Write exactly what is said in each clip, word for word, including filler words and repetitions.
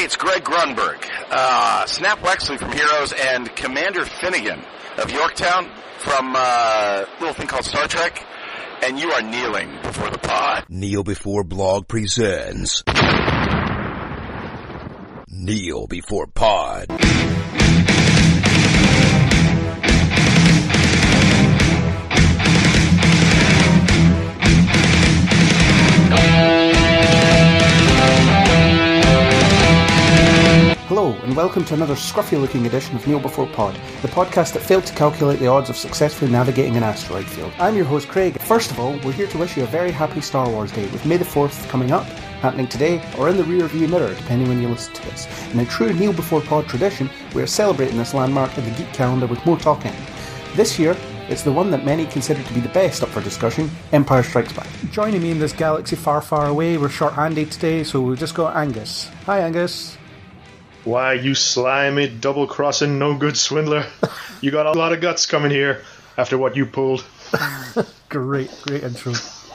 it's Greg Grunberg, uh, Snap Wexley from Heroes, and Commander Finnegan of Yorktown from uh, a little thing called Star Trek, and you are kneeling before the pod. Kneel Before Blog presents Kneel Before Pod. Hello, and welcome to another scruffy-looking edition of Kneel Before Pod, the podcast that failed to calculate the odds of successfully navigating an asteroid field. I'm your host, Craig. First of all, we're here to wish you a very happy Star Wars Day, with May the fourth coming up, happening today, or in the rear-view mirror, depending when you listen to this. And in true Kneel Before Pod tradition, we are celebrating this landmark in the geek calendar with more talking. This year, it's the one that many consider to be the best up for discussion, Empire Strikes Back. Joining me in this galaxy far, far away, we're short-handed today, so we've just got Angus. Hi, Angus. Why, you slimy, double-crossing, no-good swindler. You got a lot of guts coming here after what you pulled. Great, great intro.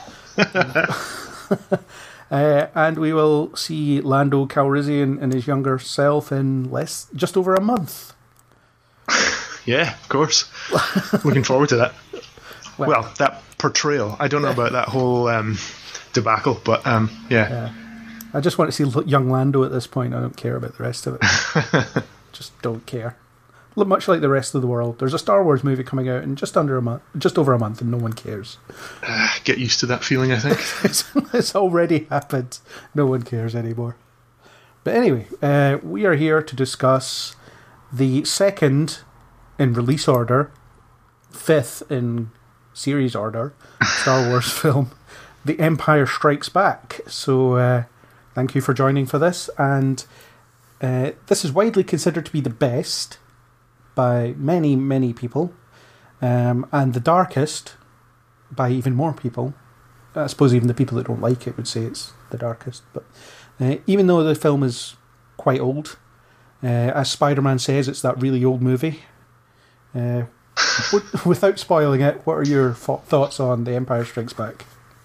uh, and we will see Lando Calrissian and his younger self in less, just over a month. Yeah, of course. Looking forward to that. Well, well, that portrayal. I don't know about that whole um, debacle, but um, yeah. yeah. I just want to see young Lando at this point. I don't care about the rest of it. Just don't care. Look, much like the rest of the world. There's a Star Wars movie coming out in just under a month, just over a month, and no one cares. Uh, get used to that feeling, I think. it's, it's already happened. No one cares anymore. But anyway, uh, we are here to discuss the second in release order, fifth in series order, Star Wars film, The Empire Strikes Back. So, uh, thank you for joining for this, and uh, this is widely considered to be the best by many, many people, um, and the darkest by even more people. I suppose even the people that don't like it would say it's the darkest, but uh, even though the film is quite old, uh, as Spider-Man says, it's that really old movie. Uh, without spoiling it, what are your th- thoughts on The Empire Strikes Back?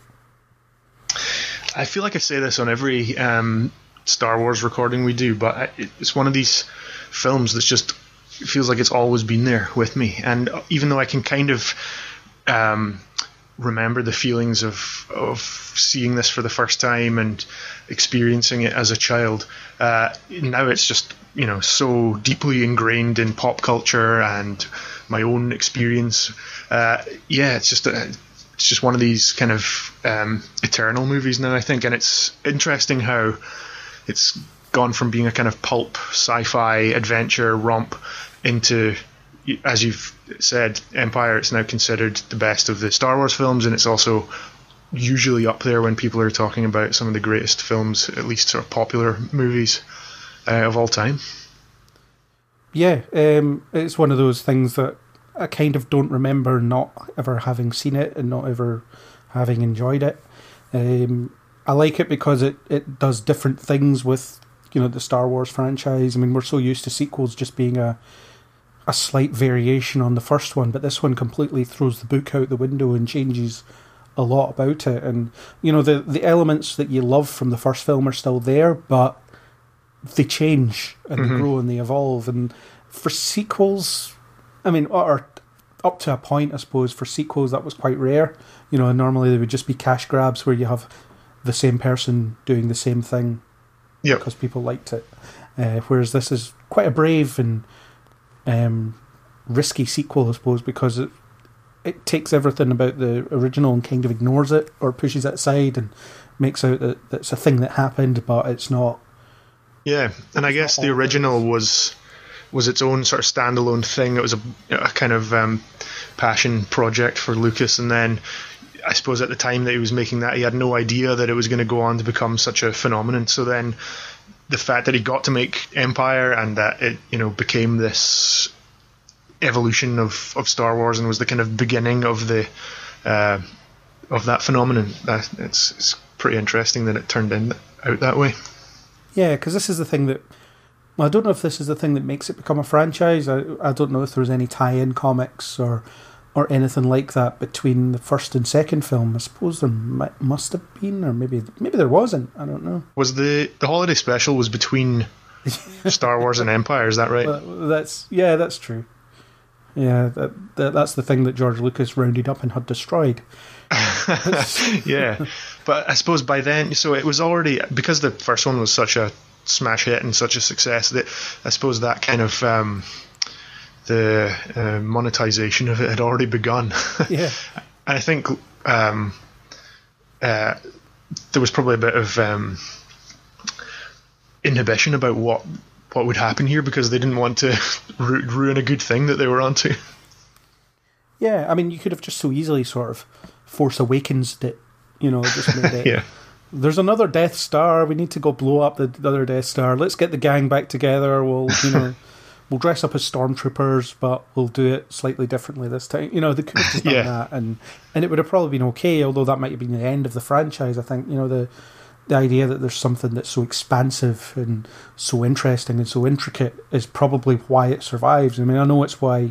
I feel like I say this on every um, Star Wars recording we do, but I, it's one of these films that's just it feels like it's always been there with me. And even though I can kind of um, remember the feelings of of seeing this for the first time and experiencing it as a child, uh, now it's just you know so deeply ingrained in pop culture and my own experience. Uh, yeah, it's just a It's just one of these kind of um, eternal movies now, I think, and it's interesting how it's gone from being a kind of pulp, sci-fi, adventure romp into, as you've said, Empire. It's now considered the best of the Star Wars films, and it's also usually up there when people are talking about some of the greatest films, at least sort of popular movies uh, of all time. Yeah, um, it's one of those things that I kind of don't remember not ever having seen it and not ever having enjoyed it. Um, I like it because it, it does different things with, you know, the Star Wars franchise. I mean, we're so used to sequels just being a a slight variation on the first one, but this one completely throws the book out the window and changes a lot about it. And, you know, the, the elements that you love from the first film are still there, but they change and mm-hmm. they grow and they evolve. And for sequels, I mean, or up to a point, I suppose, for sequels, that was quite rare. You know, normally they would just be cash grabs where you have the same person doing the same thing yep. because people liked it. Uh, whereas this is quite a brave and um, risky sequel, I suppose, because it it takes everything about the original and kind of ignores it or pushes it aside and makes out that it's a thing that happened, but it's not. Yeah, and I guess the original was... was its own sort of standalone thing. It was a, a kind of um, passion project for Lucas, and then I suppose at the time that he was making that, he had no idea that it was going to go on to become such a phenomenon. So then the fact that he got to make Empire and that it you know became this evolution of, of Star Wars and was the kind of beginning of the uh, of that phenomenon, that, it's, it's pretty interesting that it turned in, out that way. Yeah, because this is the thing that Well, I don't know if this is the thing that makes it become a franchise. I, I don't know if there was any tie-in comics or or anything like that between the first and second film. I suppose there might, must have been, or maybe maybe there wasn't. I don't know. Was the the holiday special was between Star Wars and Empire. Is that right? Well, that's yeah, that's true. Yeah, that, that that's the thing that George Lucas rounded up and had destroyed. Yeah, but I suppose by then, so it was already, because the first one was such a smash hit and such a success, that I suppose that kind of um, the uh, monetization of it had already begun. Yeah, and I think um, uh, there was probably a bit of um, inhibition about what what would happen here, because they didn't want to ru- ruin a good thing that they were onto. Yeah, I mean, you could have just so easily sort of Force Awakens it, you know, just made it. Yeah. There's another Death Star. We need to go blow up the, the other Death Star. Let's get the gang back together. We'll, you know, we'll dress up as stormtroopers, but we'll do it slightly differently this time. You know, they could have just done Yeah. that, and and it would have probably been okay. Although that might have been the end of the franchise. I think, you know, the the idea that there's something that's so expansive and so interesting and so intricate is probably why it survives. I mean, I know it's why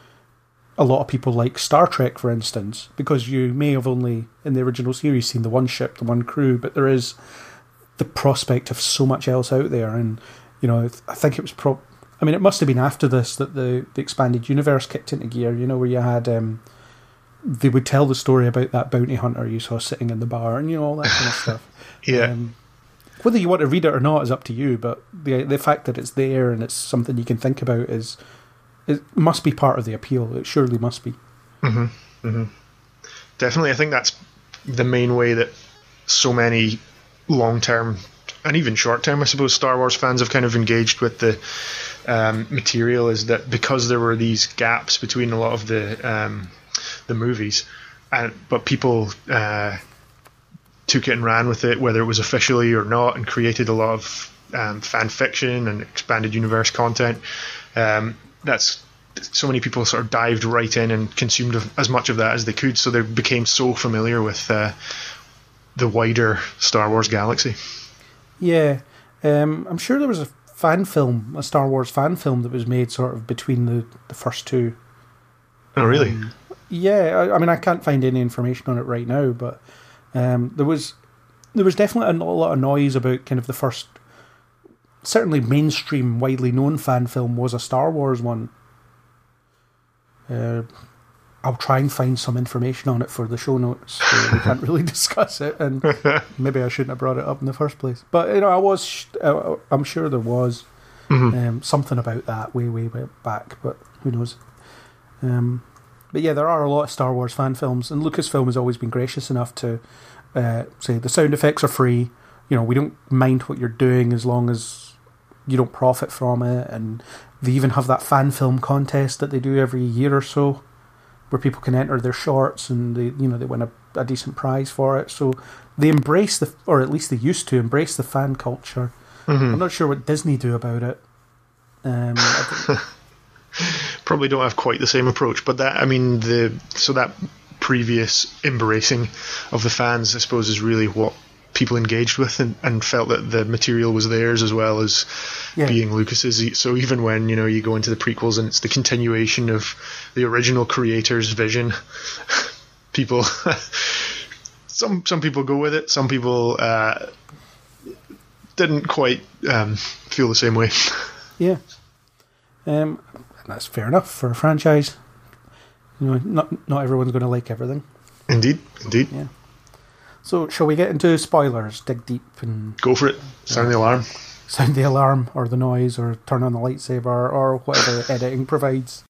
a lot of people like Star Trek, for instance, because you may have only, in the original series, seen the one ship, the one crew, but there is the prospect of so much else out there. And, you know, I think it was pro... I mean, it must have been after this that the, the expanded universe kicked into gear, you know, where you had... Um, they would tell the story about that bounty hunter you saw sitting in the bar and, you know, all that kind of stuff. Yeah. Um, whether you want to read it or not is up to you, but the the fact that it's there and it's something you can think about is... It must be part of the appeal. It surely must be. Mm-hmm. Mm-hmm. Definitely, I think that's the main way that so many long-term and even short-term, I suppose, Star Wars fans have kind of engaged with the um, material, is that because there were these gaps between a lot of the um, the movies, and but people uh, took it and ran with it, whether it was officially or not, and created a lot of um, fan fiction and expanded universe content. Um, that's so many people sort of dived right in and consumed as much of that as they could, so they became so familiar with uh, the wider Star Wars galaxy. Yeah, um, I'm sure there was a fan film, a Star Wars fan film that was made sort of between the, the first two. Oh, really? Um, yeah, I, I mean, I can't find any information on it right now, but um, there was there was definitely a lot of noise about kind of the first. Certainly mainstream, widely known fan film was a Star Wars one. Uh, I'll try and find some information on it for the show notes. So we can't really discuss it, and maybe I shouldn't have brought it up in the first place. But, you know, I was, uh, I'm sure there was mm-hmm. um, something about that way, way, way back, but who knows. Um, but yeah, there are a lot of Star Wars fan films, and Lucasfilm has always been gracious enough to uh, say the sound effects are free. You know, we don't mind what you're doing as long as you don't profit from it. And they even have that fan film contest that they do every year or so, where people can enter their shorts and they, you know, they win a, a decent prize for it. So they embrace the, or at least they used to embrace the fan culture. Mm-hmm. I'm not sure what Disney do about it. Um, Probably don't have quite the same approach, but that, I mean, the so that previous embracing of the fans, I suppose, is really what people engaged with and, and felt that the material was theirs as well as yeah. being Lucas's. So even when, you know, you go into the prequels and it's the continuation of the original creator's vision, people some some people go with it, some people uh, didn't quite um, feel the same way. Yeah, um, and that's fair enough for a franchise. You know, not not everyone's going to like everything. Indeed, indeed. Yeah. So, shall we get into spoilers? Dig deep and... Go for it. Sound uh, the alarm. Sound the alarm, or the noise, or turn on the lightsaber, or whatever editing provides.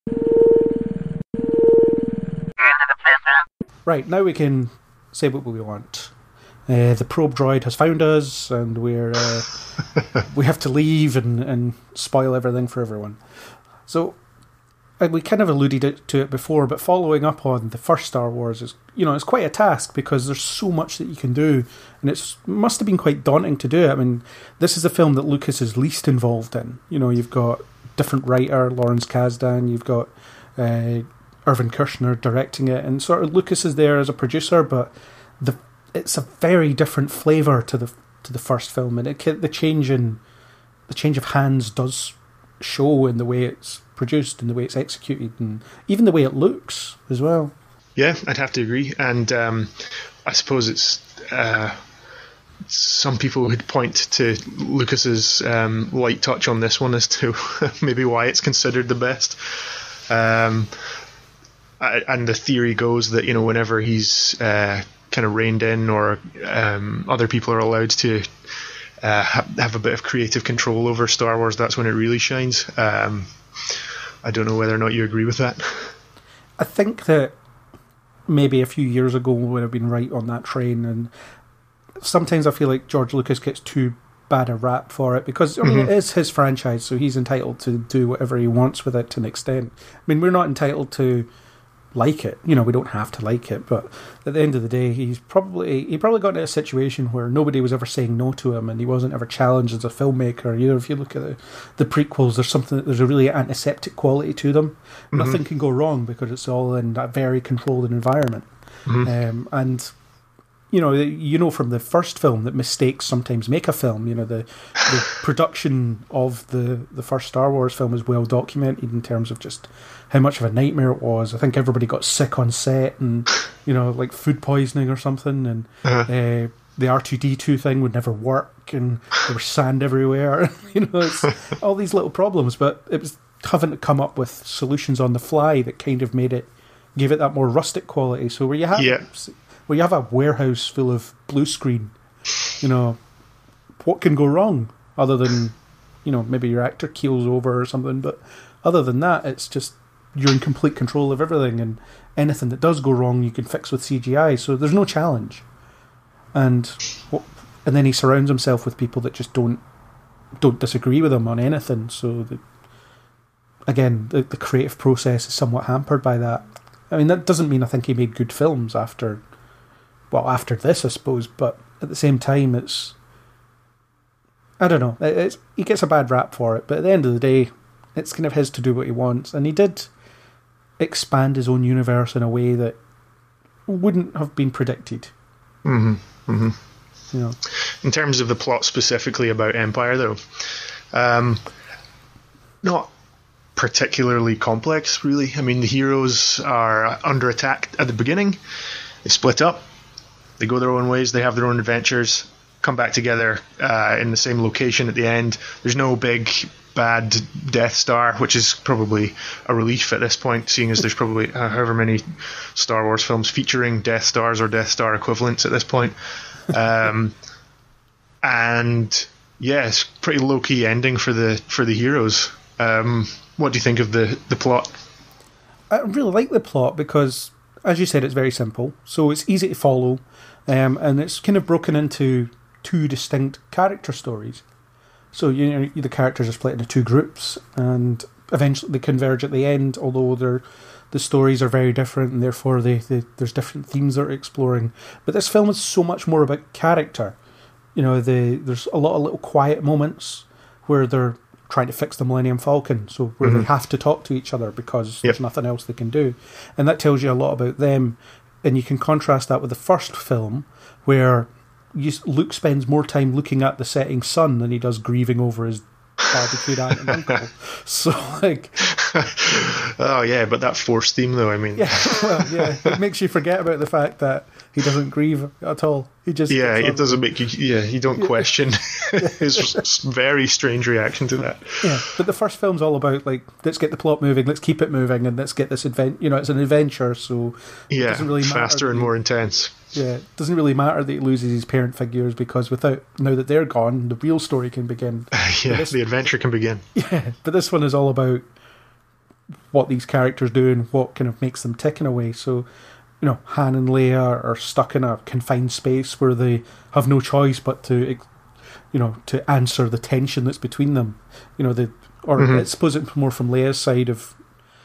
Right, now we can say what we want. Uh, the probe droid has found us, and we're uh, we have to leave and, and spoil everything for everyone. So, we kind of alluded to it before, but following up on the first Star Wars is, you know, it's quite a task because there's so much that you can do, and it must have been quite daunting to do it. I mean, this is a film that Lucas is least involved in. You know, you've got different writer, Lawrence Kasdan, you've got uh, Irvin Kershner directing it, and sort of Lucas is there as a producer, but the it's a very different flavour to the to the first film, and it, the change in the change of hands does show in the way it's produced and the way it's executed and even the way it looks as well. Yeah, I'd have to agree. And um, I suppose it's uh, some people would point to Lucas's um, light touch on this one as to maybe why it's considered the best. Um, and the theory goes that, you know, whenever he's uh, kind of reined in, or um, other people are allowed to uh, ha- have a bit of creative control over Star Wars, that's when it really shines. Um, I don't know whether or not you agree with that. I think that maybe a few years ago we would have been right on that train, and sometimes I feel like George Lucas gets too bad a rap for it, because I mean, mm-hmm. it is his franchise, so he's entitled to do whatever he wants with it to an extent. I mean, we're not entitled to like it, you know, we don't have to like it, but at the end of the day, he's probably he probably got into a situation where nobody was ever saying no to him, and he wasn't ever challenged as a filmmaker. You know, if you look at the, the prequels, there's something there's a really antiseptic quality to them. Mm-hmm. Nothing can go wrong because it's all in that very controlled environment. Mm-hmm. Um, and you know, you know from the first film that mistakes sometimes make a film. You know, the the production of the the first Star Wars film is well documented in terms of just how much of a nightmare it was. I think everybody got sick on set, and you know, like food poisoning or something, and uh-huh. uh, the R two D two thing would never work, and there was sand everywhere. You know, it's all these little problems, but it was having to come up with solutions on the fly that kind of made it, gave it that more rustic quality. So where you have yeah. where you have a warehouse full of blue screen, you know, what can go wrong other than, you know, maybe your actor keels over or something, but other than that, it's just you're in complete control of everything, and anything that does go wrong you can fix with C G I, so there's no challenge. And and then he surrounds himself with people that just don't don't disagree with him on anything, so the, again, the, the creative process is somewhat hampered by that. I mean, that doesn't mean I think he made good films after well, after this, I suppose, but at the same time, it's, I don't know, it's, he gets a bad rap for it, but at the end of the day, it's kind of his to do what he wants, and he did expand his own universe in a way that wouldn't have been predicted. Mm-hmm. Mm-hmm. You know. In terms of the plot specifically about Empire, though, um, not particularly complex, really. I mean, the heroes are under attack at the beginning, they split up, they go their own ways, they have their own adventures, come back together uh, in the same location at the end. There's no big bad Death Star, which is probably a relief at this point, seeing as there's probably uh, however many Star Wars films featuring Death Stars or Death Star equivalents at this point. Um, and yeah, it's pretty low-key ending for the for the heroes. Um, what do you think of the, the plot? I really like the plot because, as you said, it's very simple, so it's easy to follow. Um, and it's kind of broken into two distinct character stories. So, you know, the characters are split into two groups, and eventually they converge at the end, although they're, the stories are very different, and therefore they, they, there's different themes they're exploring. But this film is so much more about character. You know, the, there's a lot of little quiet moments where they're trying to fix the Millennium Falcon, so where mm-hmm. they have to talk to each other because yep. there's nothing else they can do. And that tells you a lot about them. And you can contrast that with the first film, where you, Luke spends more time looking at the setting sun than he does grieving over his barbecued aunt and uncle. So, like... oh, yeah, but that Force theme, though, I mean... Yeah, well, yeah, it makes you forget about the fact that he doesn't grieve at all. He just... Yeah, it doesn't make you... Yeah, you don't question his very strange reaction to that. Yeah, but the first film's all about, like, let's get the plot moving, let's keep it moving, and let's get this advent. You know, it's an adventure, so... Yeah, it doesn't really matter faster and he, more intense. Yeah, it doesn't really matter that he loses his parent figures, because without... Now that they're gone, the real story can begin. yeah, this, the adventure can begin. Yeah, but this one is all about what these characters do and what kind of makes them tick in a way. So, you know, Han and Leia are stuck in a confined space where they have no choice but to, you know, to answer the tension that's between them. You know, the or mm-hmm. I suppose it's more from Leia's side of,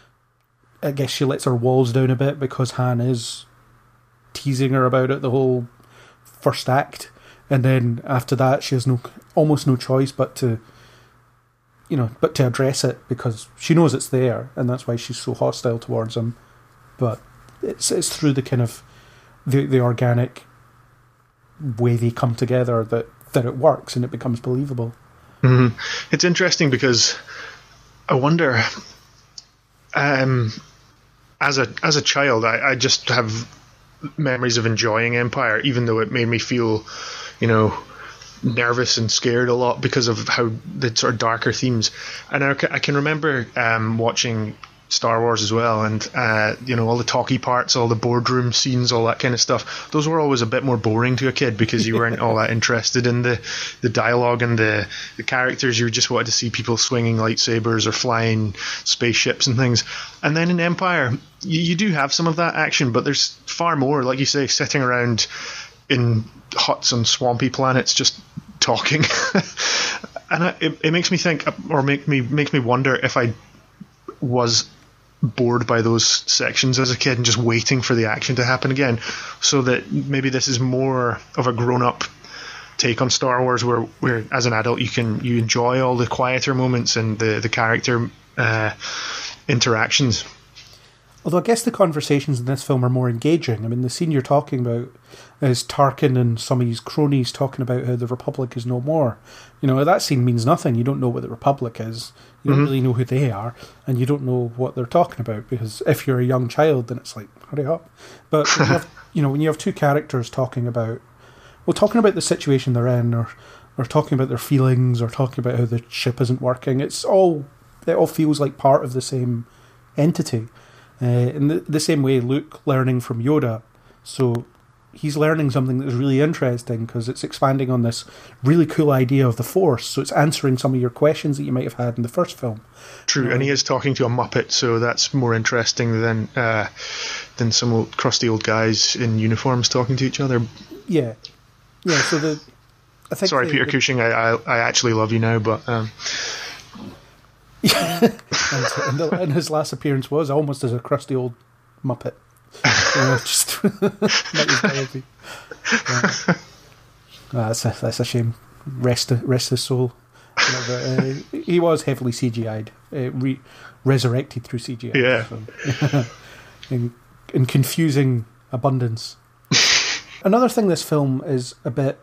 I guess she lets her walls down a bit because Han is teasing her about it the whole first act, and then after that she has no almost no choice but to, you know, but to address it because she knows it's there, and that's why she's so hostile towards him. But it's it's through the kind of the the organic way they come together that, that it works and it becomes believable. Mm-hmm. It's interesting because I wonder, um, as a as a child, I, I just have memories of enjoying Empire, even though it made me feel you know, nervous and scared a lot because of how the sort of darker themes. And I, I can remember um, watching Star Wars as well, and uh, you know, all the talky parts, all the boardroom scenes, all that kind of stuff. Those were always a bit more boring to a kid because you weren't all that interested in the, the dialogue and the, the characters. You just wanted to see people swinging lightsabers or flying spaceships and things. And then in Empire, you, you do have some of that action, but there's far more, like you say, sitting around in huts on swampy planets just talking. And I, it, it makes me think, or make me makes me wonder if I was bored by those sections as a kid and just waiting for the action to happen again, so that maybe this is more of a grown-up take on Star Wars, where, where as an adult you can you enjoy all the quieter moments and the the character uh, interactions. Although I guess the conversations in this film are more engaging. I mean, the scene you're talking about is Tarkin and some of his cronies talking about how the Republic is no more. You know, that scene means nothing. You don't know what the Republic is. You don't mm-hmm. really know who they are, and you don't know what they're talking about, because if you're a young child, then it's like, hurry up. But when you, have, you know, when you have two characters talking about, well, talking about the situation they're in, or or talking about their feelings, or talking about how the ship isn't working, it's all it all feels like part of the same entity. Uh, in the, the same way, Luke learning from Yoda, so he's learning something that's really interesting because it's expanding on this really cool idea of the Force, so it's answering some of your questions that you might have had in the first film. True, um, and he is talking to a Muppet, so that's more interesting than uh, than some old, crusty old guys in uniforms talking to each other. Yeah, yeah. So the I think sorry, the, Peter the, Cushing, I, I I actually love you now, but. Um, and, and, the, and his last appearance was almost as a crusty old Muppet. uh, just yeah. uh, that's, a, that's a shame. Rest, rest his soul. You know, but, uh, he was heavily C G I'd, uh, re- resurrected through C G I. Yeah. So. in, in confusing abundance. Another thing this film is a bit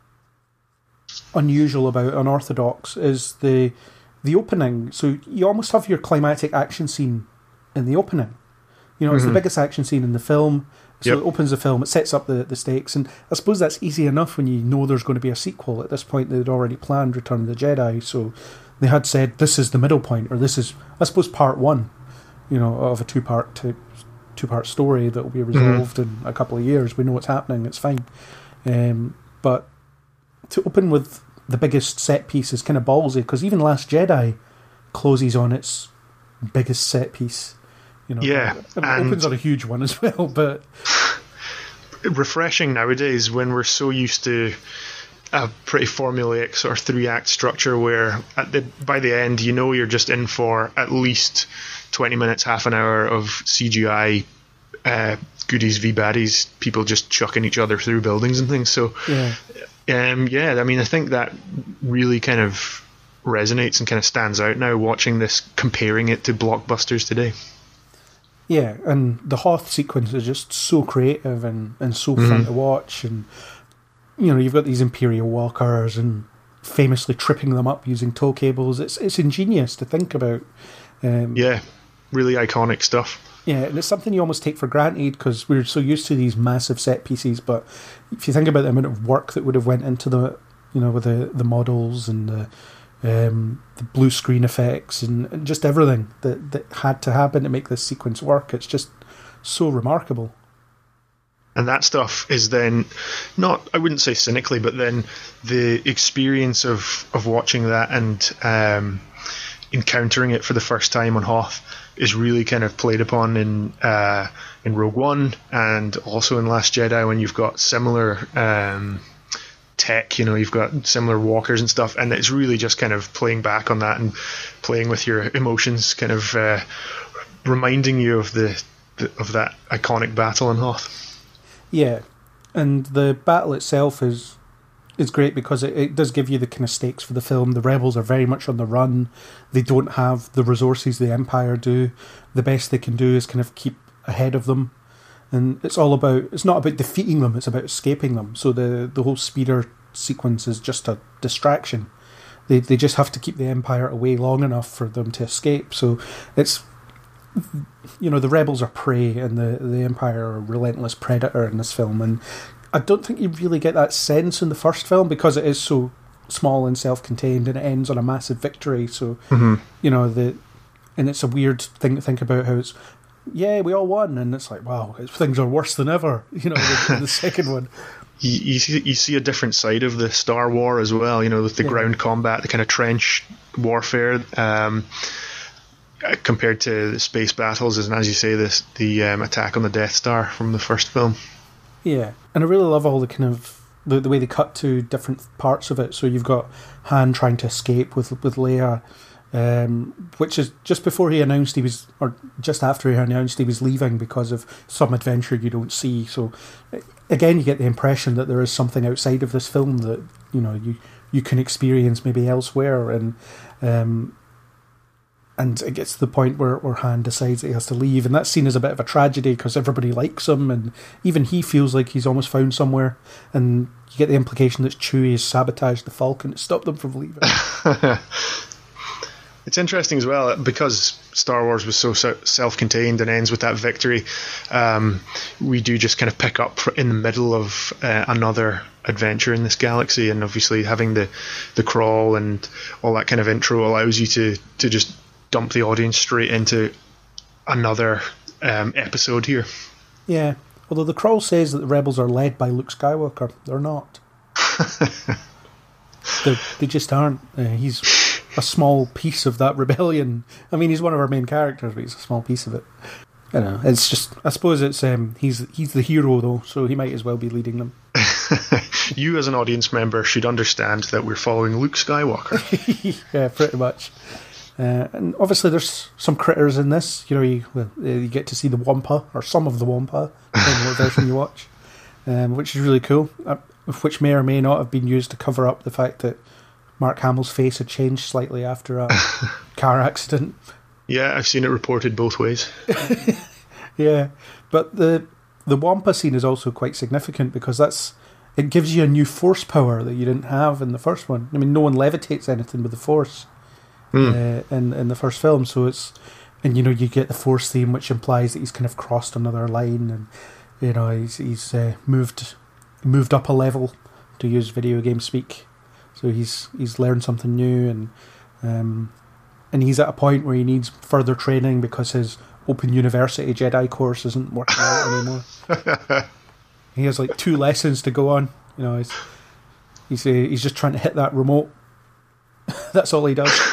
unusual about, unorthodox, is the the opening. So you almost have your climactic action scene in the opening. You know, it's mm-hmm. the biggest action scene in the film. So yep. It opens the film, it sets up the, the stakes, and I suppose that's easy enough when you know there's going to be a sequel. At this point, they'd already planned Return of the Jedi, so they had said, this is the middle point, or this is, I suppose, part one, you know, of a two-part two, two-part story that will be resolved mm-hmm. in a couple of years. We know what's happening, it's fine. Um, but to open with the biggest set piece is kind of ballsy, because even Last Jedi closes on its biggest set piece. You know, yeah, it opens on a huge one as well, but refreshing nowadays when we're so used to a pretty formulaic sort of three-act structure where at the by the end you know you're just in for at least twenty minutes, half an hour of C G I uh, goodies v baddies, people just chucking each other through buildings and things. So yeah. Um, yeah, I mean, I think that really kind of resonates and kind of stands out now watching this, comparing it to blockbusters today. Yeah, and the Hoth sequence is just so creative and, and so mm-hmm. fun to watch. And, you know, you've got these Imperial walkers and famously tripping them up using tow cables. It's it's ingenious to think about. Um, yeah, really iconic stuff. Yeah, and it's something you almost take for granted because we're so used to these massive set pieces. But if you think about the amount of work that would have went into the, you know, with the, the models and the um, the blue screen effects and, and just everything that, that had to happen to make this sequence work, it's just so remarkable. And that stuff is then not, I wouldn't say cynically, but then the experience of, of watching that and um, encountering it for the first time on Hoth is really kind of played upon in uh, in Rogue One and also in Last Jedi, when you've got similar um, tech, you know, you've got similar walkers and stuff, and it's really just kind of playing back on that and playing with your emotions, kind of uh, reminding you of the, the of that iconic battle in Hoth. Yeah, and the battle itself is is great because it, it does give you the kind of stakes for the film. The rebels are very much on the run. They don't have the resources the Empire do. The best they can do is kind of keep ahead of them. And it's all about, it's not about defeating them, it's about escaping them. So the, the whole speeder sequence is just a distraction. They they just have to keep the Empire away long enough for them to escape. So it's, you know, the rebels are prey and the, the Empire are a relentless predator in this film. And I don't think you really get that sense in the first film because it is so small and self-contained, and it ends on a massive victory. So Mm-hmm. you know the, and it's a weird thing to think about how it's, yeah, we all won, and it's like, wow, it's, things are worse than ever. You know, the, the second one. You, you see, you see a different side of the Star War as well. You know, with the Yeah. ground combat, the kind of trench warfare, um, compared to the space battles, and as you say, this the um, attack on the Death Star from the first film. Yeah, and I really love all the kind of the, the way they cut to different parts of it. So you've got Han trying to escape with with Leia, um, which is just before he announced he was, or just after he announced he was leaving because of some adventure you don't see. So again, you get the impression that there is something outside of this film that you know you you can experience maybe elsewhere, and um, and it gets to the point where, where Han decides that he has to leave, and that's seen as a bit of a tragedy because everybody likes him, and even he feels like he's almost found somewhere, and you get the implication that Chewie has sabotaged the Falcon to stop them from leaving. It's interesting as well because Star Wars was so self-contained and ends with that victory. Um, we do just kind of pick up in the middle of uh, another adventure in this galaxy, and obviously having the the crawl and all that kind of intro allows you to to just dump the audience straight into another um, episode here. Yeah, although the crawl says that the rebels are led by Luke Skywalker, they're not. They're, they just aren't. Uh, he's a small piece of that rebellion. I mean, he's one of our main characters, but he's a small piece of it. I don't know. It's just, I suppose it's um, he's he's the hero though, so he might as well be leading them. You, as an audience member, should understand that we're following Luke Skywalker. Yeah, pretty much. Uh, and obviously, there's some critters in this. You know, you, well, you get to see the Wampa, or some of the Wampa, depending on what version you watch, um, which is really cool. Uh, which may or may not have been used to cover up the fact that Mark Hamill's face had changed slightly after a car accident. Yeah, I've seen it reported both ways. Yeah, but the the Wampa scene is also quite significant because that's it gives you a new force power that you didn't have in the first one. I mean, no one levitates anything with the force Mm. uh, in in the first film, so it's, and you know, you get the force theme, which implies that he's kind of crossed another line, and you know he's he's uh, moved moved up a level, to use video game speak. So he's he's learned something new, and um, and he's at a point where he needs further training because his Open University Jedi course isn't working out anymore. He has like two lessons to go on. You know, he's he's uh, he's just trying to hit that remote. That's all he does.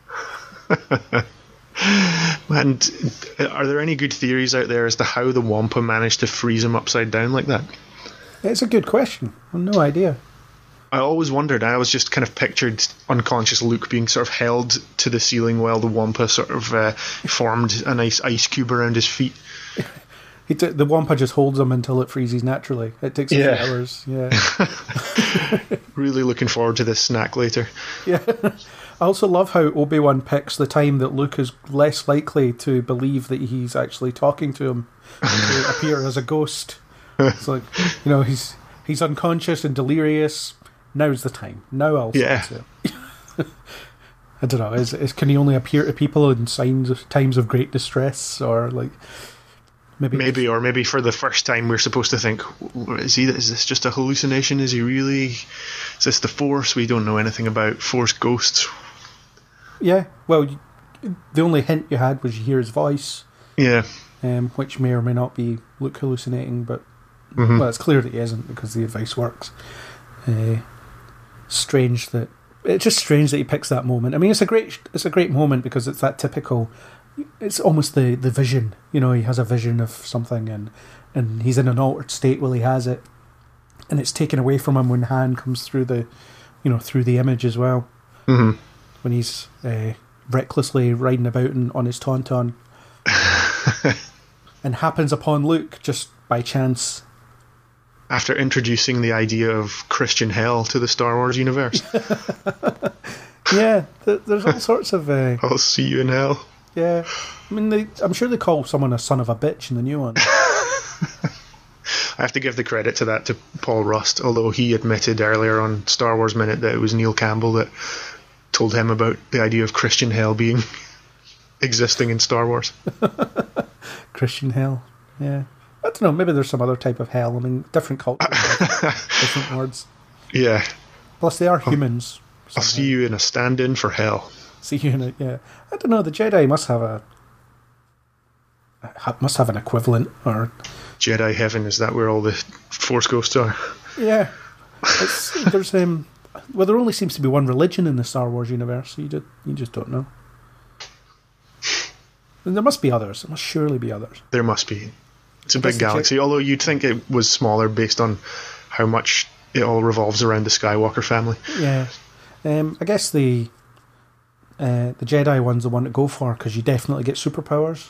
And are there any good theories out there as to how the Wampa managed to freeze him upside down like that? It's a good question. I've no idea. I always wondered. I always just kind of pictured unconscious Luke being sort of held to the ceiling while the Wampa sort of uh, formed a nice ice cube around his feet. He t- the Wampa just holds him until it freezes naturally. It takes a Yeah. few hours. Yeah. Really looking forward to this snack later. Yeah. I also love how Obi-Wan picks the time that Luke is less likely to believe that he's actually talking to him to appear as a ghost. It's like, you know, he's he's unconscious and delirious. Now's the time. Now I'll Yeah. say it. I don't know. Is, is can he only appear to people in signs of times of great distress, or like maybe Maybe, or maybe for the first time we're supposed to think, is he? Is this just a hallucination? Is he really? Is this the Force? We don't know anything about Force ghosts. Yeah. Well, you, the only hint you had was you hear his voice, Yeah. um, which may or may not be Luke hallucinating, but Mhm. well, it's clear that he isn't because the advice works. Uh, strange that it's just strange that he picks that moment. I mean, it's a great it's a great moment because it's that typical. It's almost the, the vision. You know, he has a vision of something, and and he's in an altered state while he has it, and it's taken away from him when Han comes through the, you know, through the image as well. Mm-hmm. When he's uh, recklessly riding about in, on his tauntaun, and happens upon Luke just by chance. After introducing the idea of Christian hell to the Star Wars universe. Yeah, th- there's all sorts of. Uh, I'll see you in hell. yeah, I mean, they, I'm sure they call someone a son of a bitch in the new one. I have to give the credit to that to Paul Rust, although he admitted earlier on Star Wars Minute that it was Neil Campbell that told him about the idea of Christian hell being existing in Star Wars. Christian hell, yeah. I don't know, maybe there's some other type of hell. I mean, different cultures have different words. Yeah. Plus, they are humans. I'll see you in a stand-in for hell. See you in a, yeah. I don't know, the Jedi must have a... must have an equivalent, or... Jedi heaven, is that where all the Force ghosts are? Yeah. It's, there's, um... Well, there only seems to be one religion in the Star Wars universe, so you, did, you just don't know. And there must be others. There must surely be others. There must be. It's a big galaxy, although you'd think it was smaller based on how much it all revolves around the Skywalker family. Yeah. Um, I guess the uh, the Jedi one's the one to go for, because you definitely get superpowers.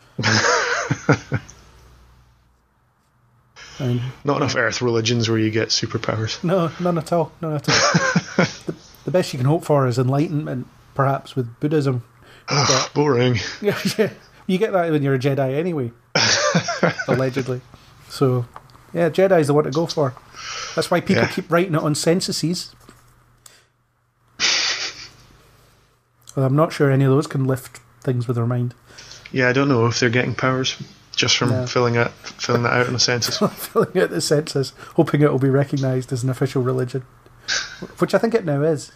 And, Not enough Earth religions where you get superpowers. No, none at all. None at all. the, the best you can hope for is enlightenment, perhaps, with Buddhism. Ugh, boring. Yeah, yeah. You get that when you're a Jedi anyway. Allegedly. So, yeah, Jedi's the one to go for. That's why people yeah. keep writing it on censuses. Well, I'm not sure any of those can lift things with their mind. Yeah, I don't know if they're getting powers just from yeah. filling it, filling that out in the census. Filling out the census, hoping it will be recognised as an official religion, which I think it now is.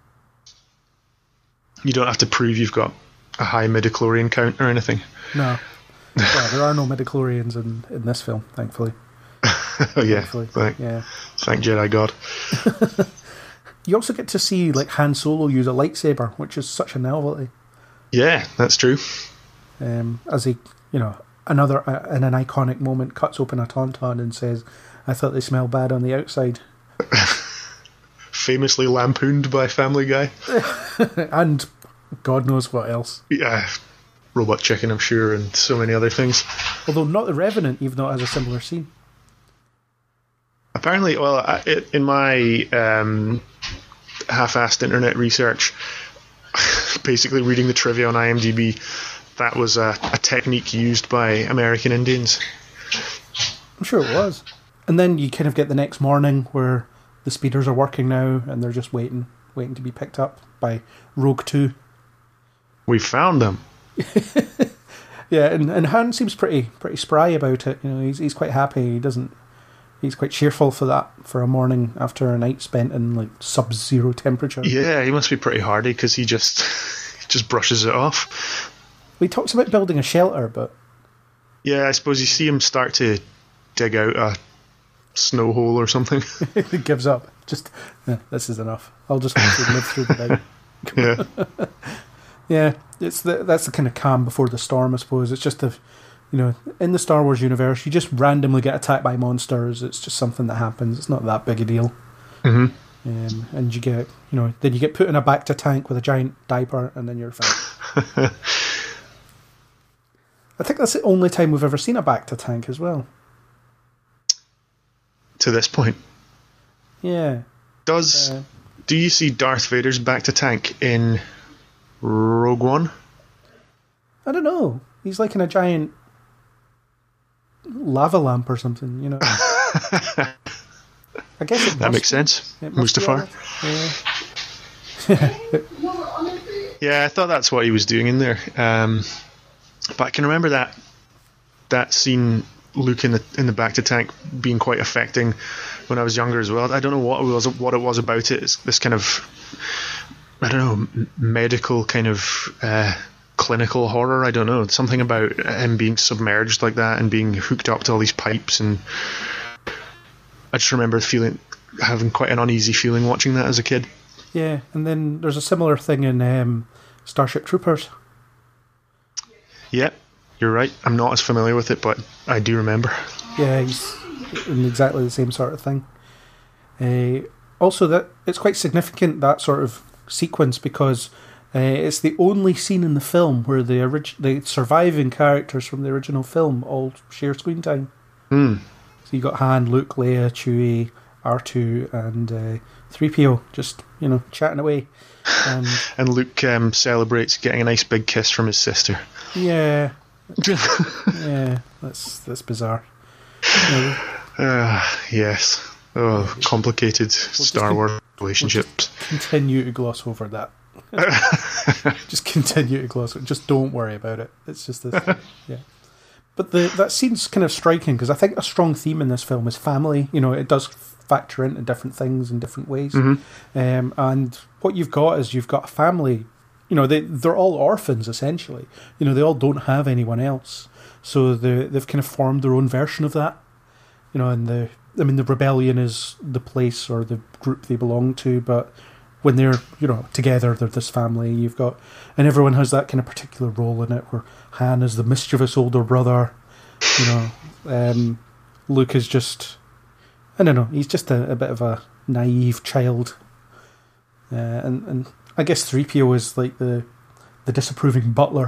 You don't have to prove you've got a high midichlorian count or anything. No. Well, there are no midichlorians in, in this film, thankfully. Oh yeah, thankfully. Thank, yeah. Thank Jedi God. You also get to see like Han Solo use a lightsaber, which is such a novelty. Yeah, that's true. Um, as he, you know, another uh, in an iconic moment, cuts open a tauntaun and says, "I thought they smelled bad on the outside." Famously lampooned by Family Guy. And God knows what else. Yeah, Robot Chicken, I'm sure, and so many other things. Although not The Revenant, even though it has a similar scene. Apparently, well, I, it, in my um, half-assed internet research, basically reading the trivia on IMDb, that was a, a technique used by American Indians. I'm sure it was. And then you kind of get the next morning where the speeders are working now and they're just waiting, waiting to be picked up by Rogue Two. We found them. Yeah, and, and Han seems pretty pretty spry about it. You know, he's he's quite happy. He doesn't. He's quite cheerful for that, for a morning after a night spent in like sub-zero temperature. Yeah, he must be pretty hardy because he just he just brushes it off. Well, he talks about building a shelter, but yeah, I suppose you see him start to dig out a snow hole or something. He gives up. Just yeah, this is enough. I'll just have to live through the night. Yeah. Yeah, it's the, that's the kind of calm before the storm, I suppose. It's just the, you know, in the Star Wars universe, you just randomly get attacked by monsters. It's just something that happens. It's not that big a deal. Mm-hmm. Um, and you get, you know, then you get put in a Bacta tank with a giant diaper, and then you're fine. I think that's the only time we've ever seen a Bacta tank as well. To this point. Yeah. Does uh, do you see Darth Vader's Bacta tank in Rogue One? I don't know. He's like in a giant lava lamp or something, you know. I guess it that must, makes sense. Mustafar. Yeah. Yeah, I thought that's what he was doing in there. Um, but I can remember that that scene, Luke in the in the Bacta tank, being quite affecting when I was younger as well. I don't know what it was what it was about it. It's this kind of, I don't know, medical kind of uh, clinical horror. I don't know. Something about him being submerged like that and being hooked up to all these pipes. And I just remember feeling, having quite an uneasy feeling watching that as a kid. Yeah, and then there's a similar thing in um, Starship Troopers. Yeah, you're right. I'm not as familiar with it, but I do remember. Yeah, he's in exactly the same sort of thing. Uh, also, that it's quite significant, that sort of sequence, because uh, it's the only scene in the film where the orig- the surviving characters from the original film all share screen time. Mm. So you got Han, Luke, Leia, Chewie, R two, and uh, three P O just, you know, chatting away. Um, and Luke um, celebrates getting a nice big kiss from his sister. Yeah. Yeah, that's that's bizarre. Yeah. Uh, yes. Oh, complicated we'll Star con- Wars relationships. We'll continue to gloss over that. Just continue to gloss over it. Just don't worry about it. It's just this. Yeah. But the that scene's kind of striking because I think a strong theme in this film is family. You know, it does factor into different things in different ways. Mm-hmm. Um, and what you've got is you've got a family. You know, they they're all orphans essentially. You know, they all don't have anyone else, so they they've kind of formed their own version of that. You know, and the I mean the rebellion is the place or the group they belong to, but when they're, you know, together, they're this family. You've got, and everyone has that kind of particular role in it. Where Han is the mischievous older brother, you know. Um, Luke is just, I don't know, he's just a, a bit of a naive child, uh, and and I guess three P O is like the the disapproving butler.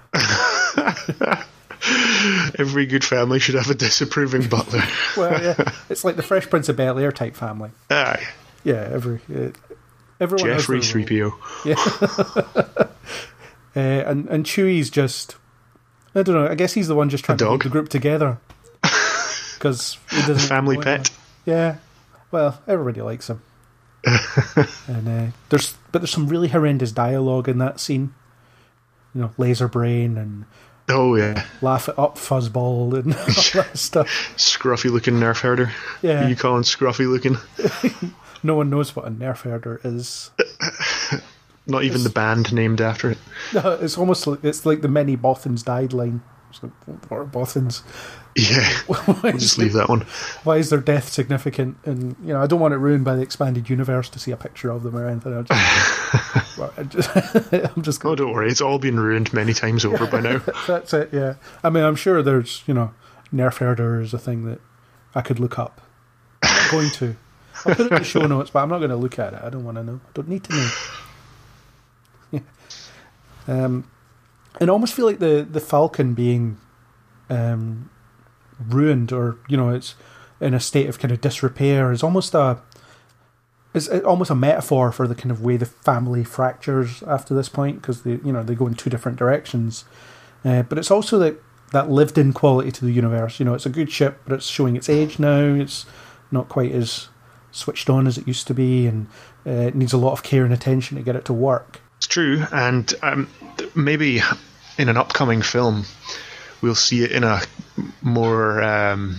Every good family should have a disapproving butler. Well, yeah, it's like the Fresh Prince of Bel-Air type family. Aye. Yeah, every. Uh, Everyone Jeffrey three P O. Yeah. uh, and, and Chewie's just, I don't know, I guess he's the one just trying to keep the group together. Because he doesn't. Family pet. Yeah. Well, everybody likes him. and uh, there's, But there's some really horrendous dialogue in that scene. You know, laser brain and. Oh, yeah. Laugh it up, fuzzball, and all that stuff. Scruffy looking nerf herder. Yeah. Who you calling scruffy looking? No one knows what a nerf herder is. Not even it's, the band named after it. No, it's almost like it's like the many Bothans died line. It's like, what are Bothans? Yeah, we'll just leave that one. Why is their death significant? And you know, I don't want it ruined by the expanded universe to see a picture of them or anything. I'm just, well, I'm just, I'm just gonna, oh, don't worry, it's all been ruined many times over by now. That's it. Yeah, I mean, I'm sure there's, you know, nerf herder is a thing that I could look up. I'm not going to. I'll put it in the show notes, but I'm not going to look at it. I don't want to know. I don't need to know. Yeah. Um, and I almost feel like the, the Falcon being um, ruined, or you know, it's in a state of kind of disrepair, is almost a is almost a metaphor for the kind of way the family fractures after this point, because they you know they go in two different directions. Uh, but it's also that that lived in quality to the universe. You know, it's a good ship, but it's showing its age now. It's not quite as switched on as it used to be, and uh, it needs a lot of care and attention to get it to work. It's true, and um, maybe in an upcoming film we'll see it in a more um,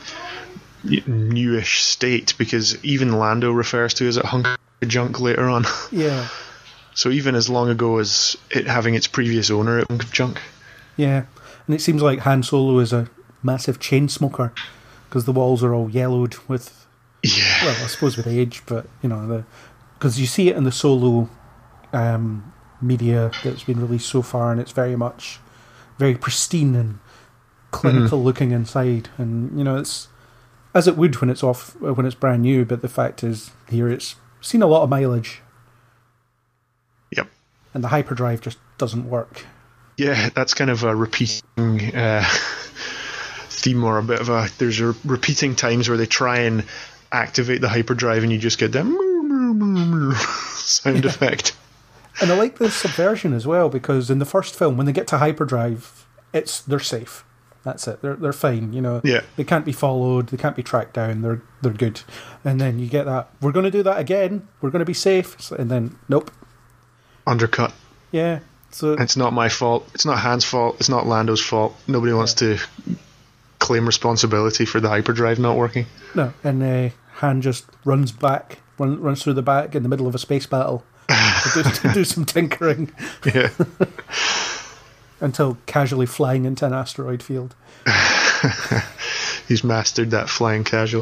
newish state, because even Lando refers to it as a hunk of junk later on. Yeah. So even as long ago as it having its previous owner, a hunk of junk. Yeah, and it seems like Han Solo is a massive chain smoker, because the walls are all yellowed with. Yeah. Well, I suppose with age, but you know, the because you see it in the Solo um, media that's been released so far, and it's very much very pristine and clinical mm-hmm. looking inside, and you know, it's as it would when it's off when it's brand new. But the fact is, here it's seen a lot of mileage. Yep. And the hyperdrive just doesn't work. Yeah, that's kind of a repeating uh, theme, or a bit of a. There's a repeating times where they try and activate the hyperdrive and you just get that sound yeah. effect. And I like the subversion as well, because in the first film, when they get to hyperdrive, it's they're safe. That's it. They're they're fine. You know, yeah. They can't be followed. They can't be tracked down. They're they're good. And then you get that. We're going to do that again. We're going to be safe. And then nope. Undercut. Yeah. So it's not my fault. It's not Han's fault. It's not Lando's fault. Nobody wants yeah. to claim responsibility for the hyperdrive not working. No, and uh, Han just runs back, run, runs through the back in the middle of a space battle to, do, to do some tinkering. Yeah. Until casually flying into an asteroid field. He's mastered that flying casual.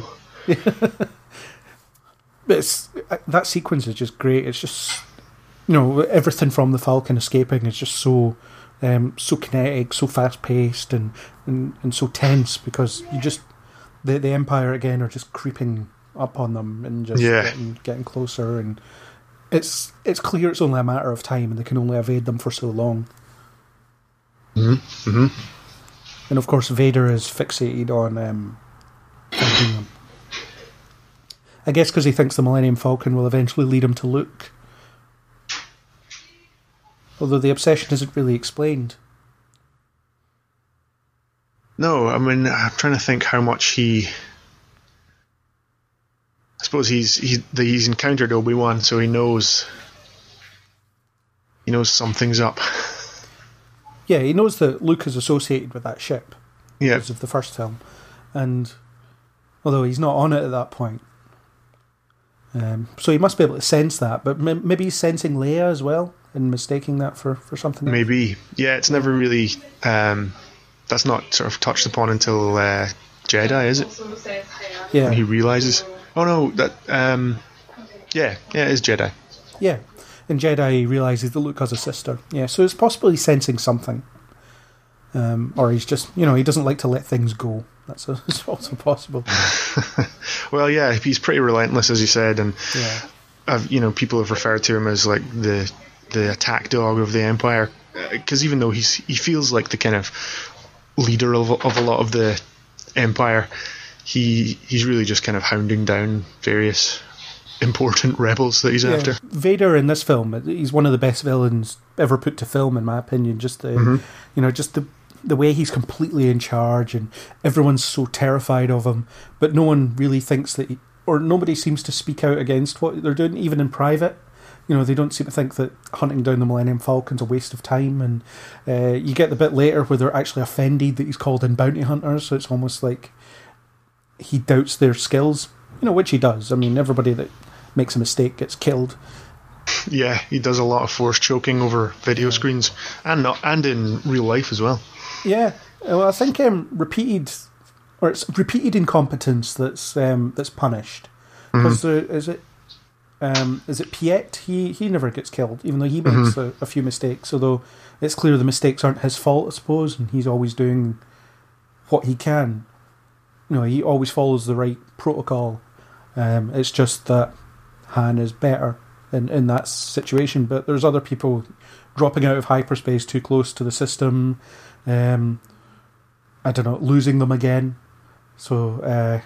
It's, that sequence is just great. It's just, you know, everything from the Falcon escaping is just so um, so kinetic, so fast paced, and, and, and so tense, because you just the the Empire again are just creeping up on them and just yeah. getting getting closer, and it's it's clear it's only a matter of time, and they can only evade them for so long. Mm-hmm. Mm-hmm. And of course, Vader is fixated on um, finding them. I guess because he thinks the Millennium Falcon will eventually lead him to Luke. Although the obsession isn't really explained. No, I mean, I'm trying to think how much he... I suppose he's he's, he's encountered Obi-Wan, so he knows... He knows something's up. Yeah, he knows that Luke is associated with that ship. yeah. because of the first film. And although he's not on it at that point. Um, so he must be able to sense that, but m- maybe he's sensing Leia as well and mistaking that for, for something else. Maybe. Yeah, it's never really... Um, that's not sort of touched upon until uh, Jedi, is it? Yeah. When he realises... Oh no, that... Um, yeah, yeah, it is Jedi. Yeah. In Jedi, he realises that Luke has a sister. Yeah, so it's possibly sensing something. Um, or he's just, you know, he doesn't like to let things go. That's, a, that's also possible. Well, yeah, he's pretty relentless, as you said, and yeah. I've, you know, people have referred to him as like the the attack dog of the Empire, because even though he's he feels like the kind of leader of of a lot of the Empire, he he's really just kind of hounding down various important rebels that he's yeah. after. Vader in this film, he's one of the best villains ever put to film, in my opinion. Just the, mm-hmm. you know, just the the way he's completely in charge, and everyone's so terrified of him, but no one really thinks that, he, or nobody seems to speak out against what they're doing, even in private. You know, they don't seem to think that hunting down the Millennium Falcon's a waste of time, and uh, you get the bit later where they're actually offended that he's called in bounty hunters, so it's almost like he doubts their skills, you know, which he does. I mean, everybody that makes a mistake gets killed. Yeah, he does a lot of force choking over video screens, and not and in real life as well. Yeah, well, I think um, repeated, or it's repeated incompetence that's um, that's punished. Because mm-hmm. is it um, is it Piet? He he never gets killed, even though he makes mm-hmm. a, a few mistakes. Although it's clear the mistakes aren't his fault, I suppose, and he's always doing what he can. You know, he always follows the right protocol. Um, it's just that Han is better in, in that situation. But there's other people dropping out of hyperspace too close to the system. Um, I don't know, losing them again. So, uh,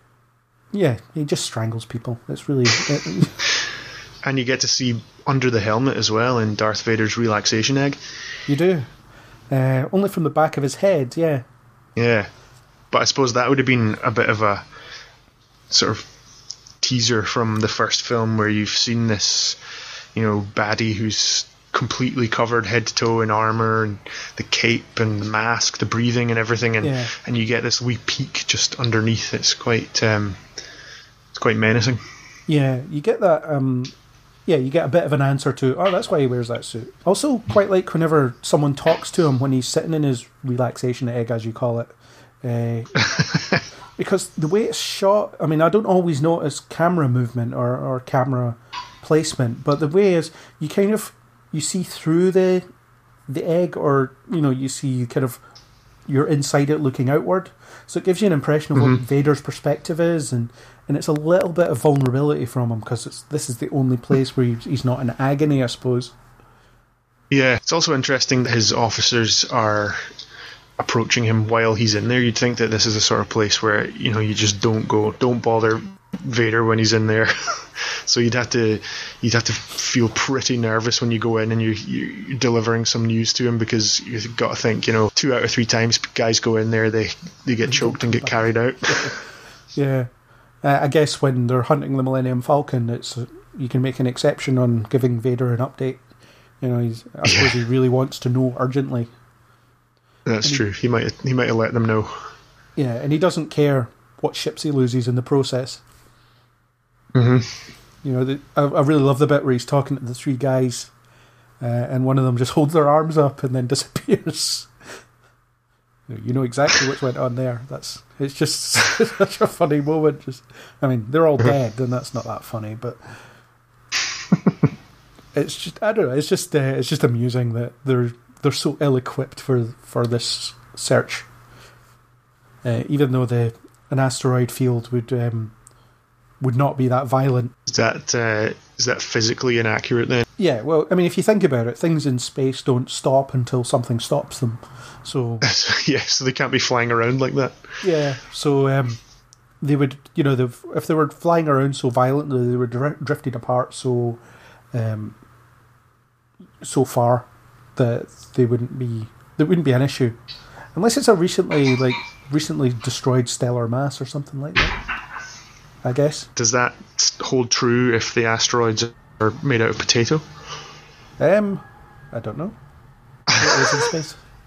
yeah, he just strangles people. It's really... It, and you get to see under the helmet as well in Darth Vader's relaxation egg. You do. Uh, only from the back of his head, yeah. Yeah. But I suppose that would have been a bit of a sort of teaser from the first film where you've seen this, you know, baddie who's completely covered head to toe in armor, and the cape and the mask, the breathing and everything, and yeah. and you get this wee peek just underneath. It's quite um, it's quite menacing. Yeah, you get that. Um, yeah, you get a bit of an answer to, oh, that's why he wears that suit. Also, quite like whenever someone talks to him when he's sitting in his relaxation egg, as you call it, uh, because the way it's shot. I mean, I don't always notice camera movement or, or camera placement, but the way is you kind of you see through the the egg, or you know, you see kind of you're inside it looking outward. So it gives you an impression of mm-hmm. what Vader's perspective is, and, and it's a little bit of vulnerability from him because it's this is the only place where he's, he's not in agony, I suppose. Yeah, it's also interesting that his officers are approaching him while he's in there. You'd think that this is a sort of place where, you know, you just don't go, don't bother Vader when he's in there. So you'd have to you'd have to feel pretty nervous when you go in and you, you're delivering some news to him, because you've got to think, you know, two out of three times guys go in there, they, they get choked and get carried out. Yeah. Uh, I guess when they're hunting the Millennium Falcon, it's uh, you can make an exception on giving Vader an update. You know, he's, I suppose yeah. he really wants to know urgently. That's and true. He, he might he might have let them know. Yeah, and he doesn't care what ships he loses in the process. Mm-hmm. You know, the, I, I really love the bit where he's talking to the three guys, uh, and one of them just holds their arms up and then disappears. You know, you know exactly what went on there. That's it's just such a funny moment. Just, I mean, they're all dead, and that's not that funny, but it's just I don't know. It's just uh, it's just amusing that they're they're so ill-equipped for for this search. Uh, even though the an asteroid field would. Um, would not be that violent. Is that uh, is that physically inaccurate then? Yeah, well, I mean, if you think about it, things in space don't stop until something stops them. So yeah, so they can't be flying around like that. Yeah, so um, they would, you know, if they were flying around so violently, they were dr- drifting apart so um, so far that they wouldn't be there wouldn't be an issue, unless it's a recently like recently destroyed stellar mass or something like that. I guess. Does that hold true if the asteroids are made out of potato? Um, I don't know. What is in space?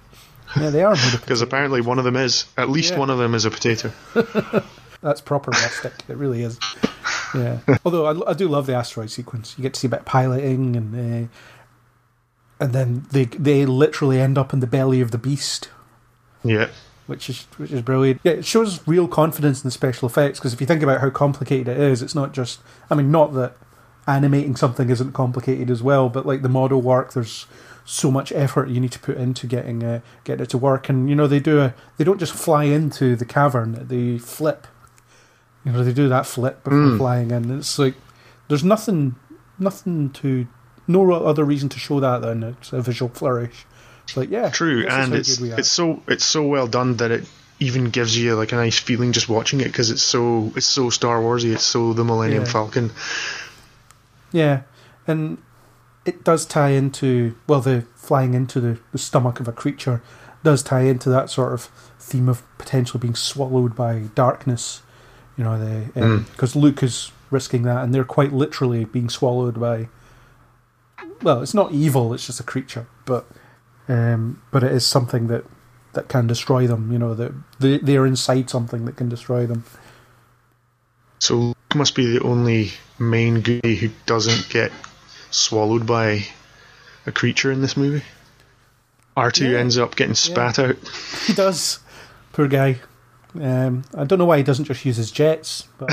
Yeah, they are made of Because apparently one of them is. At least Yeah. one of them is a potato. That's proper rustic. It really is. Yeah. Although I, I do love the asteroid sequence. You get to see a bit of piloting, and uh, and then they they literally end up in the belly of the beast, Yeah. which is which is brilliant. Yeah, it shows real confidence in the special effects, because if you think about how complicated it is, it's not just. I mean, not that animating something isn't complicated as well, but like the model work, there's so much effort you need to put into getting uh, getting it to work. And you know, they do a they don't just fly into the cavern; they flip. You know, they do that flip before Mm. flying in. It's like there's nothing, nothing to, no other reason to show that than it's a visual flourish. It's like, yeah, True, this is and how it's good we are. it's so it's so well done that it even gives you like a nice feeling just watching it, because it's so it's so Star Warsy. It's so the Millennium Yeah. Falcon. Yeah, and it does tie into, well, the flying into the, the stomach of a creature does tie into that sort of theme of potentially being swallowed by darkness. You know, the because um, Luke is risking that, and they're quite literally being swallowed by. Well, it's not evil; it's just a creature, but um, but it is something that, that can destroy them. You know, that they they are inside something that can destroy them. So Luke must be the only main goody who doesn't get swallowed by a creature in this movie. R two Yeah. ends up getting spat out. He does, poor guy. Um, I don't know why he doesn't just use his jets, but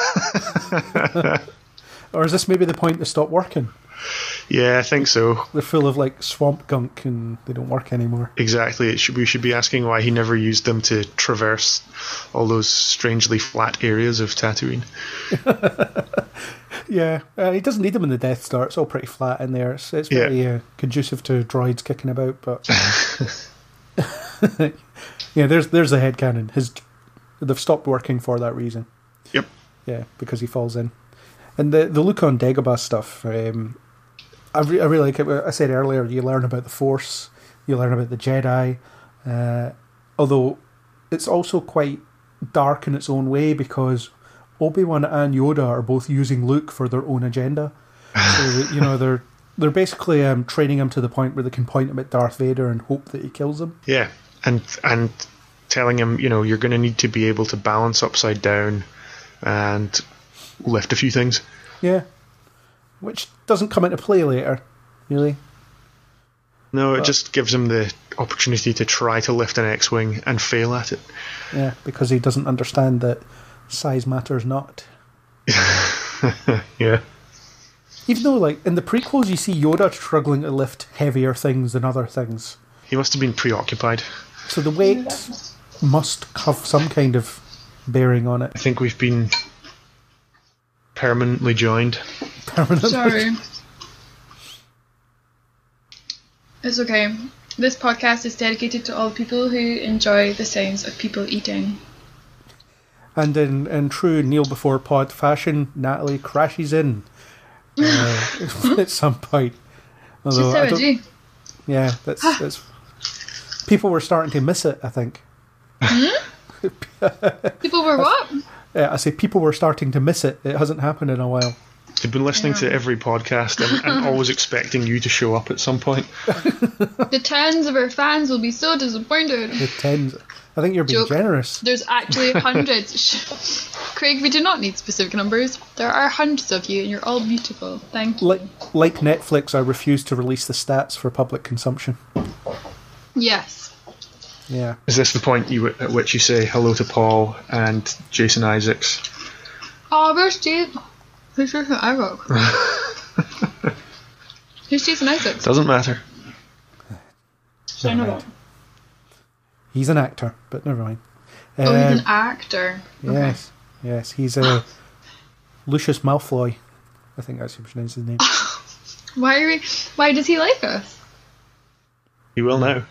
or is this maybe the point they stop working? Yeah, I think so. They're full of like swamp gunk and they don't work anymore. Exactly. It should, we should be asking why he never used them to traverse all those strangely flat areas of Tatooine. Yeah, uh, he doesn't need them in the Death Star. It's all pretty flat in there. It's, it's very Yeah. uh, conducive to droids kicking about. But yeah, there's there's the headcanon. His they've stopped working for that reason. Yep. Yeah, because he falls in. And the the Luke on Dagobah stuff, um, I, re- I really like it. I said earlier, you learn about the Force, you learn about the Jedi, uh, although it's also quite dark in its own way, because Obi-Wan and Yoda are both using Luke for their own agenda. So, you know, they're they're basically um, training him to the point where they can point him at Darth Vader and hope that he kills him. Yeah, and and telling him, you know, you're going to need to be able to balance upside down and lift a few things. Yeah. Which doesn't come into play later, really. No, it But- just gives him the opportunity to try to lift an X-Wing and fail at it. Yeah, because he doesn't understand that size matters not. Yeah. Even though, like, in the prequels, you see Yoda struggling to lift heavier things than other things. He must have been preoccupied. So the weight must have some kind of bearing on it. I think we've been permanently joined. Permanently. Sorry. It's okay. This podcast is dedicated to all people who enjoy the sounds of people eating. And in, in true Kneel Before Pod fashion, Natalie crashes in uh, at some point. Just Although how I I don't- do. Yeah, that's, that's... People were starting to miss it, I think. People were what? Yeah, I say people were starting to miss it. It hasn't happened in a while. They've been listening to every podcast and, and always expecting you to show up at some point. The tens of our fans will be so disappointed. The tens. I think you're being Joke. generous. There's actually hundreds. Shh. Craig, we do not need specific numbers. There are hundreds of you, and you're all beautiful. Thank you. Like, like Netflix, I refuse to release the stats for public consumption. Yes. Yeah. Is this the point you, at which you say hello to Paul and Jason Isaacs? Oh, where's Jason? Who's Jason Isaacs? Who's Jason Isaacs? Doesn't matter. I know that. He's an actor, but never mind. Oh, he's Um, an actor. Yes, yes, he's a Lucius Malfoy. I think that's how you pronounce his name. Why are we? Why does he like us? He will now.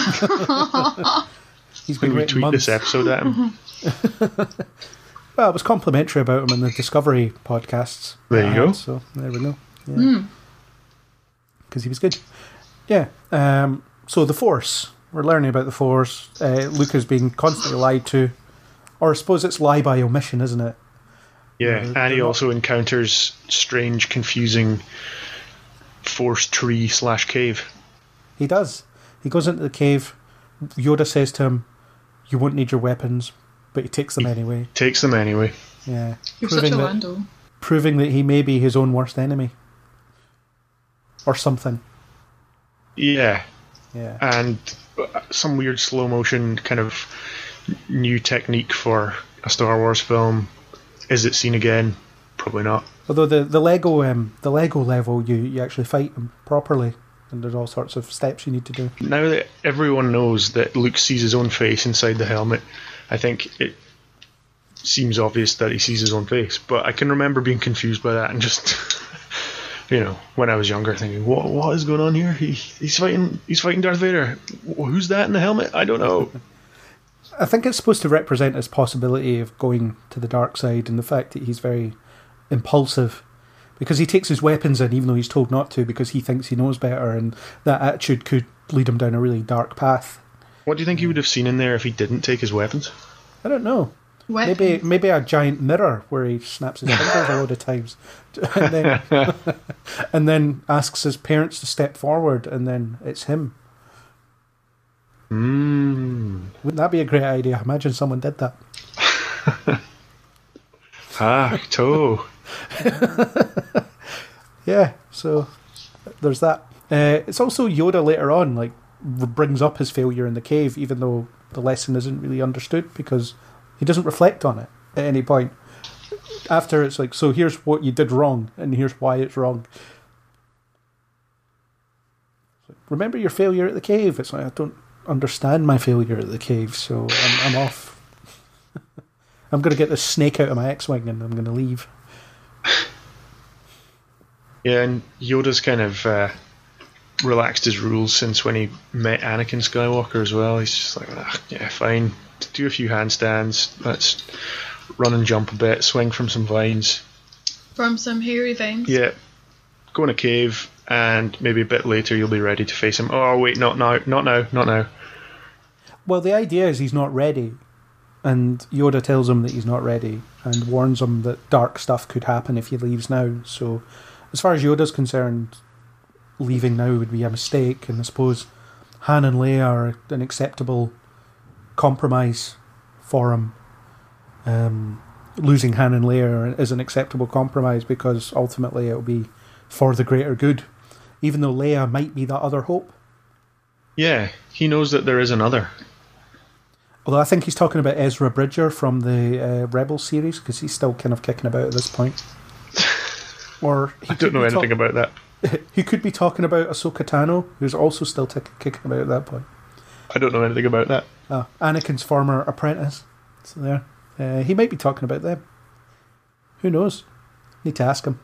He's When been we waiting tweet months. this episode at him. Well, it was complimentary about him in the Discovery podcasts. There that you I go. had, so there we go. Yeah. Because he was good. Yeah. Um, so the Force. We're learning about the Force. Uh, Luke is being constantly lied to. Or I suppose it's lie by omission, isn't it? Yeah, they're and he not- also encounters strange, confusing force tree slash cave. He does. He goes into the cave, Yoda says to him, "You won't need your weapons," but he takes them anyway. Takes them anyway. Yeah, You're such a that, Lando. proving that he may be his own worst enemy, or something. Yeah. Yeah. And some weird slow motion kind of new technique for a Star Wars film. Is it seen again? Probably not. Although the the Lego um, the Lego level, you, you actually fight them properly, and there's all sorts of steps you need to do. Now that everyone knows that Luke sees his own face inside the helmet, I think it seems obvious that he sees his own face. But I can remember being confused by that and just, you know, when I was younger, thinking, "What what is going on here? He he's fighting he's fighting Darth Vader. Who's that in the helmet? I don't know." I think it's supposed to represent his possibility of going to the dark side, and the fact that he's very impulsive, because he takes his weapons in even though he's told not to, because he thinks he knows better, and that attitude could lead him down a really dark path. What do you think he would have seen in there if he didn't take his weapons? I don't know. Weapons. Maybe maybe a giant mirror where he snaps his fingers a load of times, and then and then asks his parents to step forward, and then it's him. Mm. Wouldn't that be a great idea? Imagine someone did that. Ah, toe. Yeah, so there's that. Uh, it's also Yoda later on, like, r- brings up his failure in the cave, even though the lesson isn't really understood, because he doesn't reflect on it at any point. After it's like, so here's what you did wrong, and here's why it's wrong. Remember your failure at the cave? It's like, I don't understand my failure at the cave, so I'm, I'm off. I'm going to get this snake out of my X-Wing and I'm going to leave. Yeah, and Yoda's kind of uh, relaxed his rules since when he met Anakin Skywalker as well. He's just like, ah, yeah, fine. Do a few handstands. Let's run and jump a bit. Swing from some vines. From some hairy vines. Yeah. Go in a cave, and maybe a bit later you'll be ready to face him. Oh, wait, not now. Not now. Not now. Well, the idea is he's not ready. And Yoda tells him that he's not ready and warns him that dark stuff could happen if he leaves now. So, as far as Yoda's concerned, leaving now would be a mistake. And I suppose Han and Leia are an acceptable compromise for him. Um, losing Han and Leia is an acceptable compromise because ultimately it'll be for the greater good. Even though Leia might be that other hope. Yeah, he knows that there is another. Although I think he's talking about Ezra Bridger from the uh, Rebels series, because he's still kind of kicking about at this point. Or he I don't know anything talk- about that. He could be talking about Ahsoka Tano, who's also still t- kicking about at that point. I don't know anything about that. Oh, Anakin's former apprentice. So there. Uh, he might be talking about them. Who knows? Need to ask him.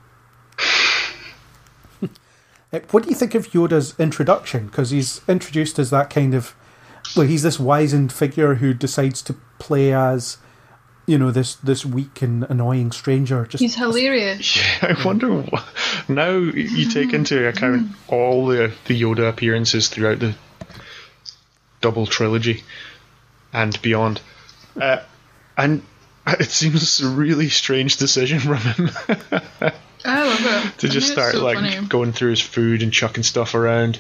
uh, what do you think of Yoda's introduction? Because he's introduced as that kind of... Well, he's this wizened figure who decides to play as, you know, this this weak and annoying stranger. Just He's hilarious. Yeah, I wonder what, now you take into account all the, the Yoda appearances throughout the double trilogy and beyond, uh, and it seems a really strange decision from him I love it. to I just think start it's so like funny. going through his food and chucking stuff around.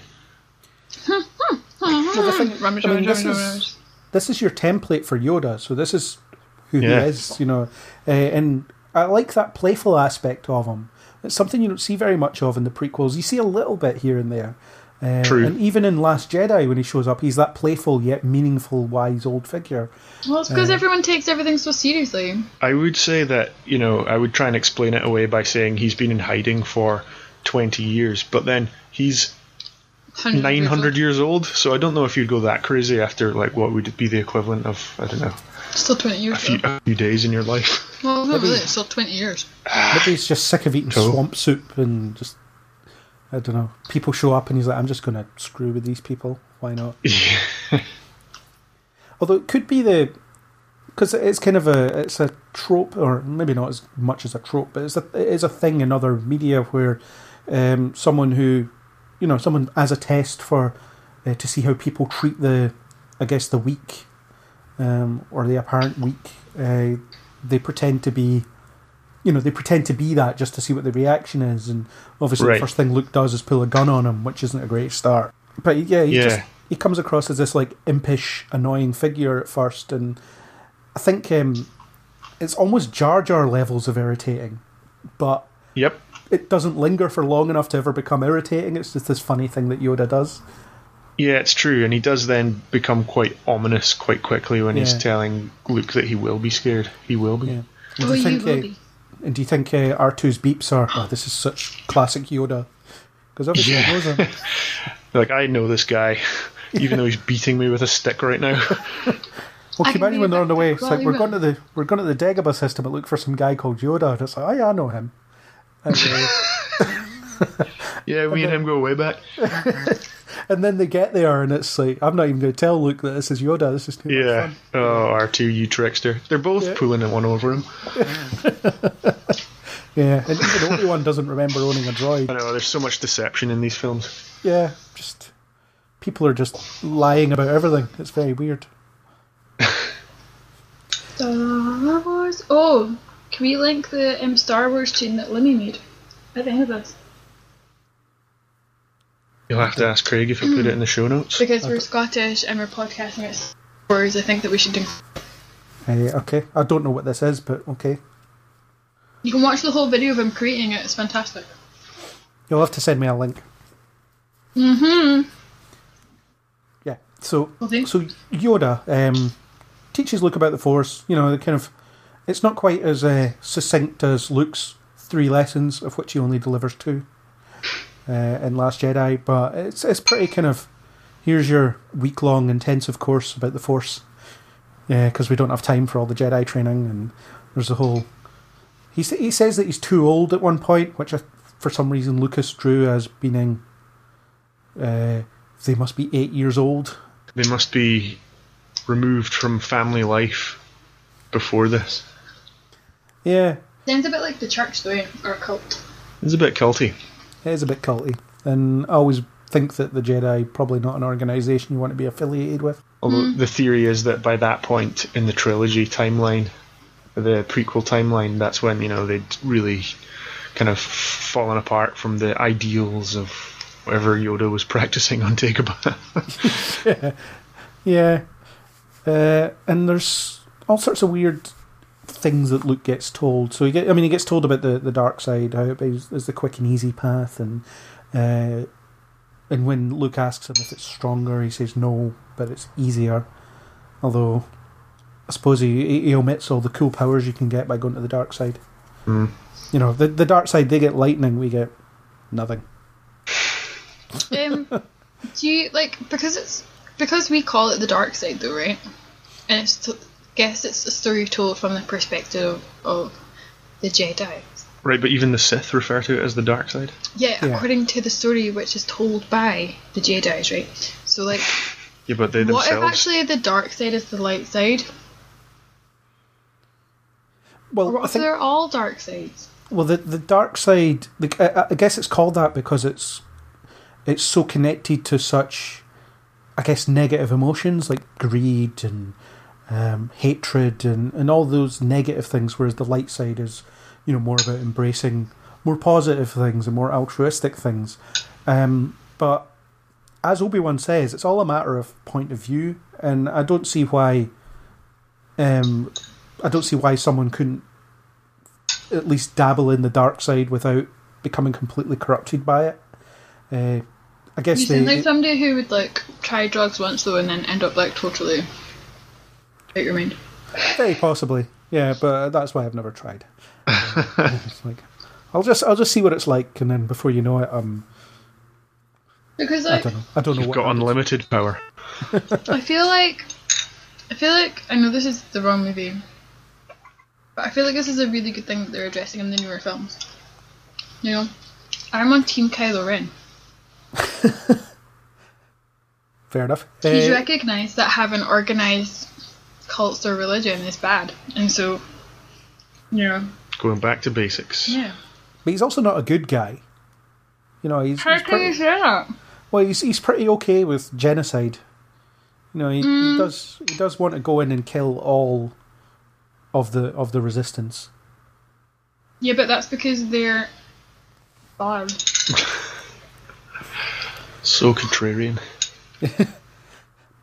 Well, the thing, Rummage, I mean, rummage, this rummage, is rummage. this is your template for Yoda, so this is who Yeah. he is, you know. Uh, and I like that playful aspect of him. It's something you don't see very much of in the prequels. You see a little bit here and there. Uh, True. And even in Last Jedi, when he shows up, he's that playful yet meaningful, wise old figure. Well, it's because Uh, everyone takes everything so seriously. I would say that, you know, I would try and explain it away by saying he's been in hiding for twenty years, but then he's Hundreds of nine hundred years years old, so I don't know if you'd go that crazy after, like, what would be the equivalent of, I don't know, old. Still twenty a years few, though. a few days in your life. Well, not Maybe- really. It's still twenty years. Maybe he's just sick of eating Cool. swamp soup and just, I don't know, people show up and he's like, I'm just going to screw with these people. Why not? Although it could be the... Because it's kind of a it's a trope, or maybe not as much as a trope, but it's a, it is a thing in other media where um, someone who, you know, someone as a test for uh, to see how people treat the, I guess the weak, um, or the apparent weak, uh, they pretend to be, you know, they pretend to be that just to see what the reaction is, and obviously Right. the first thing Luke does is pull a gun on him, which isn't a great start. But yeah, he Yeah. just he comes across as this like impish, annoying figure at first, and I think um, it's almost Jar Jar levels of irritating, but Yep. it doesn't linger for long enough to ever become irritating. It's just this funny thing that Yoda does. Yeah, it's true, and he does then become quite ominous quite quickly when he's Yeah. telling Luke that he will be scared. He will be. Yeah. And Oh, do you you think, will uh, be. and do you think uh, R two's beeps are? Oh, this is such classic Yoda, because obviously he knows him. Like, I know this guy, even though he's beating me with a stick right now. Well, I can you can imagine when be they're on the way? a It's like we're going to the we're going to the Dagobah system and look for some guy called Yoda. And it's like, oh yeah, I know him. And, uh, Yeah, me and him go way back. and then they get there, and it's like, I'm not even going to tell Luke that this is Yoda. This is too much Yeah. fun. Oh, R two, you trickster. They're both Yeah. pulling one over him. Yeah, and even Obi-Wan doesn't remember owning a I droid. know, there's so much deception in these films. Yeah, just people are just lying about everything. It's very weird. Star Wars. Oh, can we link the um, Star Wars tune that Limmy made at the end of this? You'll have to ask Craig if he put it in the show notes. Because we're Scottish and we're podcasting at Star Wars, I think that we should do. Uh, okay, I don't know what this is, but okay. You can watch the whole video of him creating it. It's fantastic. You'll have to send me a link. Mm-hmm. Yeah. So, Okay. so Yoda um, teaches Luke about the Force. You know, the kind of. It's not quite as uh, succinct as Luke's three lessons, of which he only delivers two uh, in Last Jedi, but it's it's pretty kind of. Here's your week long intensive course about the Force. Yeah, because we don't have time for all the Jedi training, and there's a whole. He he says that he's too old at one point, which I, for some reason Lucas drew as meaning. Uh, they must be eight years old. They must be removed from family life before this. Yeah, Sounds a bit like the church, though, or a cult. It's a bit culty. it is a bit culty, and I always think that the Jedi probably not an organisation you want to be affiliated with. Although the theory is that by that point in the trilogy timeline, the prequel timeline, that's when, you know, they'd really kind of fallen apart from the ideals of whatever Yoda was practicing on Dagobah. Yeah, uh, and there's all sorts of weird things that Luke gets told. So he get, I mean, he gets told about the, the dark side, how it is, is the quick and easy path, and uh, and when Luke asks him if it's stronger, he says no, but it's easier. Although, I suppose he, he omits all the cool powers you can get by going to the dark side. Mm. You know, the the dark side, they get lightning, we get nothing. Um, do you like because it's because we call it the dark side, though, right? And it's t- guess it's a story told from the perspective of the Jedi. Right, but even the Sith refer to it as the dark side. Yeah, Yeah. according to the story which is told by the Jedis, right? So, like, Yeah, but they what if themselves. actually the dark side is the light side? Or Well, what I if think they're all dark sides? well the the dark side. The, I, I guess it's called that because it's it's so connected to such, I guess, negative emotions like greed and um, hatred and, and all those negative things, whereas the light side is, you know, more about embracing more positive things and more altruistic things. Um, but as Obi-Wan says, it's all a matter of point of view, and I don't see why. Um, I don't see why someone couldn't at least dabble in the dark side without becoming completely corrupted by it. Uh, I guess You they, seem like somebody who would, like, try drugs once, though, and then end up, like, totally out your mind. very possibly, yeah, but that's why I've never tried. Uh, it's like, I'll just I'll just see what it's like, and then before you know it, um, Because, I like, don't know. I don't know You've what got happens. unlimited power. I feel like I feel like I know this is the wrong movie, but I feel like this is a really good thing that they're addressing in the newer films. You know, I'm on Team Kylo Ren. Fair enough. He's Uh, recognised that having organised cults or religion is bad, and so, you know, Going back to basics. yeah. but he's also not a good guy. You know, he's, How he's can you pretty, say that? well, he's he's pretty okay with genocide. You know, he, Mm. he does he does want to go in and kill all of the of the resistance. Yeah, but that's because they're bad. So contrarian.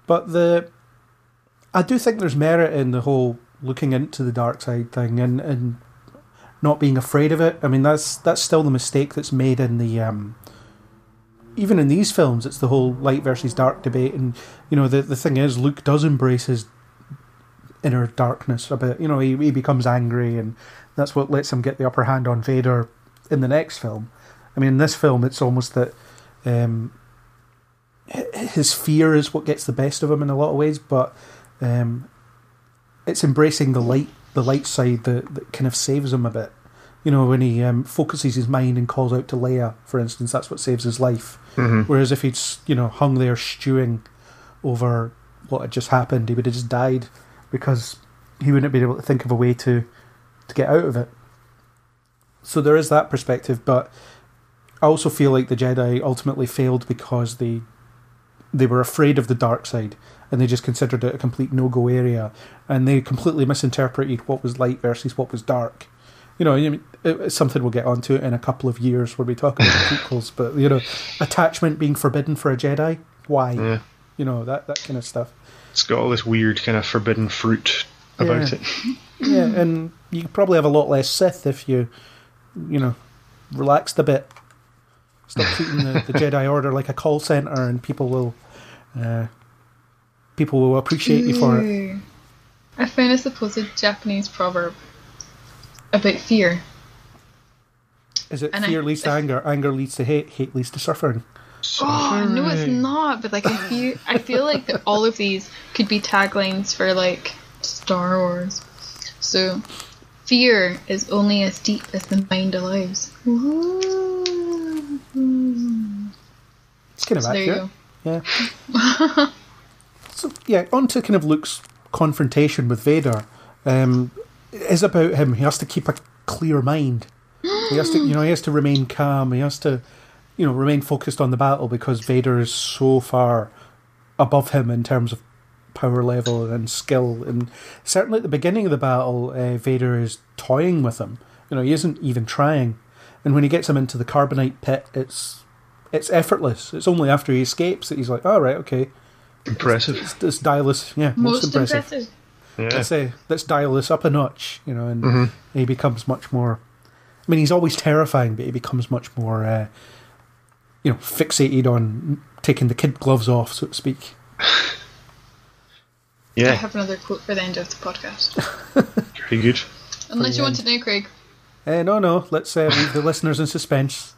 But the I do think there's merit in the whole looking into the dark side thing and, and not being afraid of it. I mean, that's that's still the mistake that's made in the um, even in these films. It's the whole light versus dark debate, and you know the the thing is, Luke does embrace his inner darkness a bit. You know, he he becomes angry, and that's what lets him get the upper hand on Vader in the next film. I mean, in this film, it's almost that um, his fear is what gets the best of him in a lot of ways, but um, it's embracing the light, the light side that, that kind of saves him a bit. You know, when he um, focuses his mind and calls out to Leia, for instance, that's what saves his life. Mm-hmm. Whereas if he'd, you know, hung there stewing over what had just happened, he would have just died because he wouldn't have been able to think of a way to, to get out of it. So there is that perspective, but I also feel like the Jedi ultimately failed because they they were afraid of the dark side and they just considered it a complete no-go area, and they completely misinterpreted what was light versus what was dark. You know, I mean, it's something we'll get onto in a couple of years when we talk about the prequels, but, you know, attachment being forbidden for a Jedi, why? Yeah. You know, that, that kind of stuff. It's got all this weird kind of forbidden fruit about yeah. it. Yeah, and you could probably have a lot less Sith if you, you know, relaxed a bit. Stop treating the, the Jedi Order like a call centre, and people will uh, people will appreciate you for it. I found a supposed Japanese proverb about fear. Is it and fear I, leads to anger, anger leads to hate, hate leads to suffering? Oh, no, it's not. But like, I feel, I feel like that all of these could be taglines for like Star Wars. So, fear is only as deep as the mind allows. Ooh. It's kind of so accurate. Yeah. So yeah, on to kind of Luke's confrontation with Vader. Um, it is about him. He has to keep a clear mind. He has to, you know, he has to remain calm. He has to, you know, remain focused on the battle because Vader is so far above him in terms of power level and skill. And certainly at the beginning of the battle, uh, Vader is toying with him. You know, he isn't even trying. And when he gets him into the carbonite pit, it's it's effortless. It's only after he escapes that he's like, "Oh, right, okay, impressive. Let's, let's dial this, yeah, most, most impressive. impressive. Yeah. Let's say let's dial this up a notch." You know, and mm-hmm. he becomes much more. I mean, he's always terrifying, but he becomes much more, uh, you know, fixated on taking the kid gloves off, so to speak. Yeah. I have another quote for the end of the podcast. Very good. Unless you want to know, Craig. Uh, no, no. Let's uh, leave the listeners in suspense.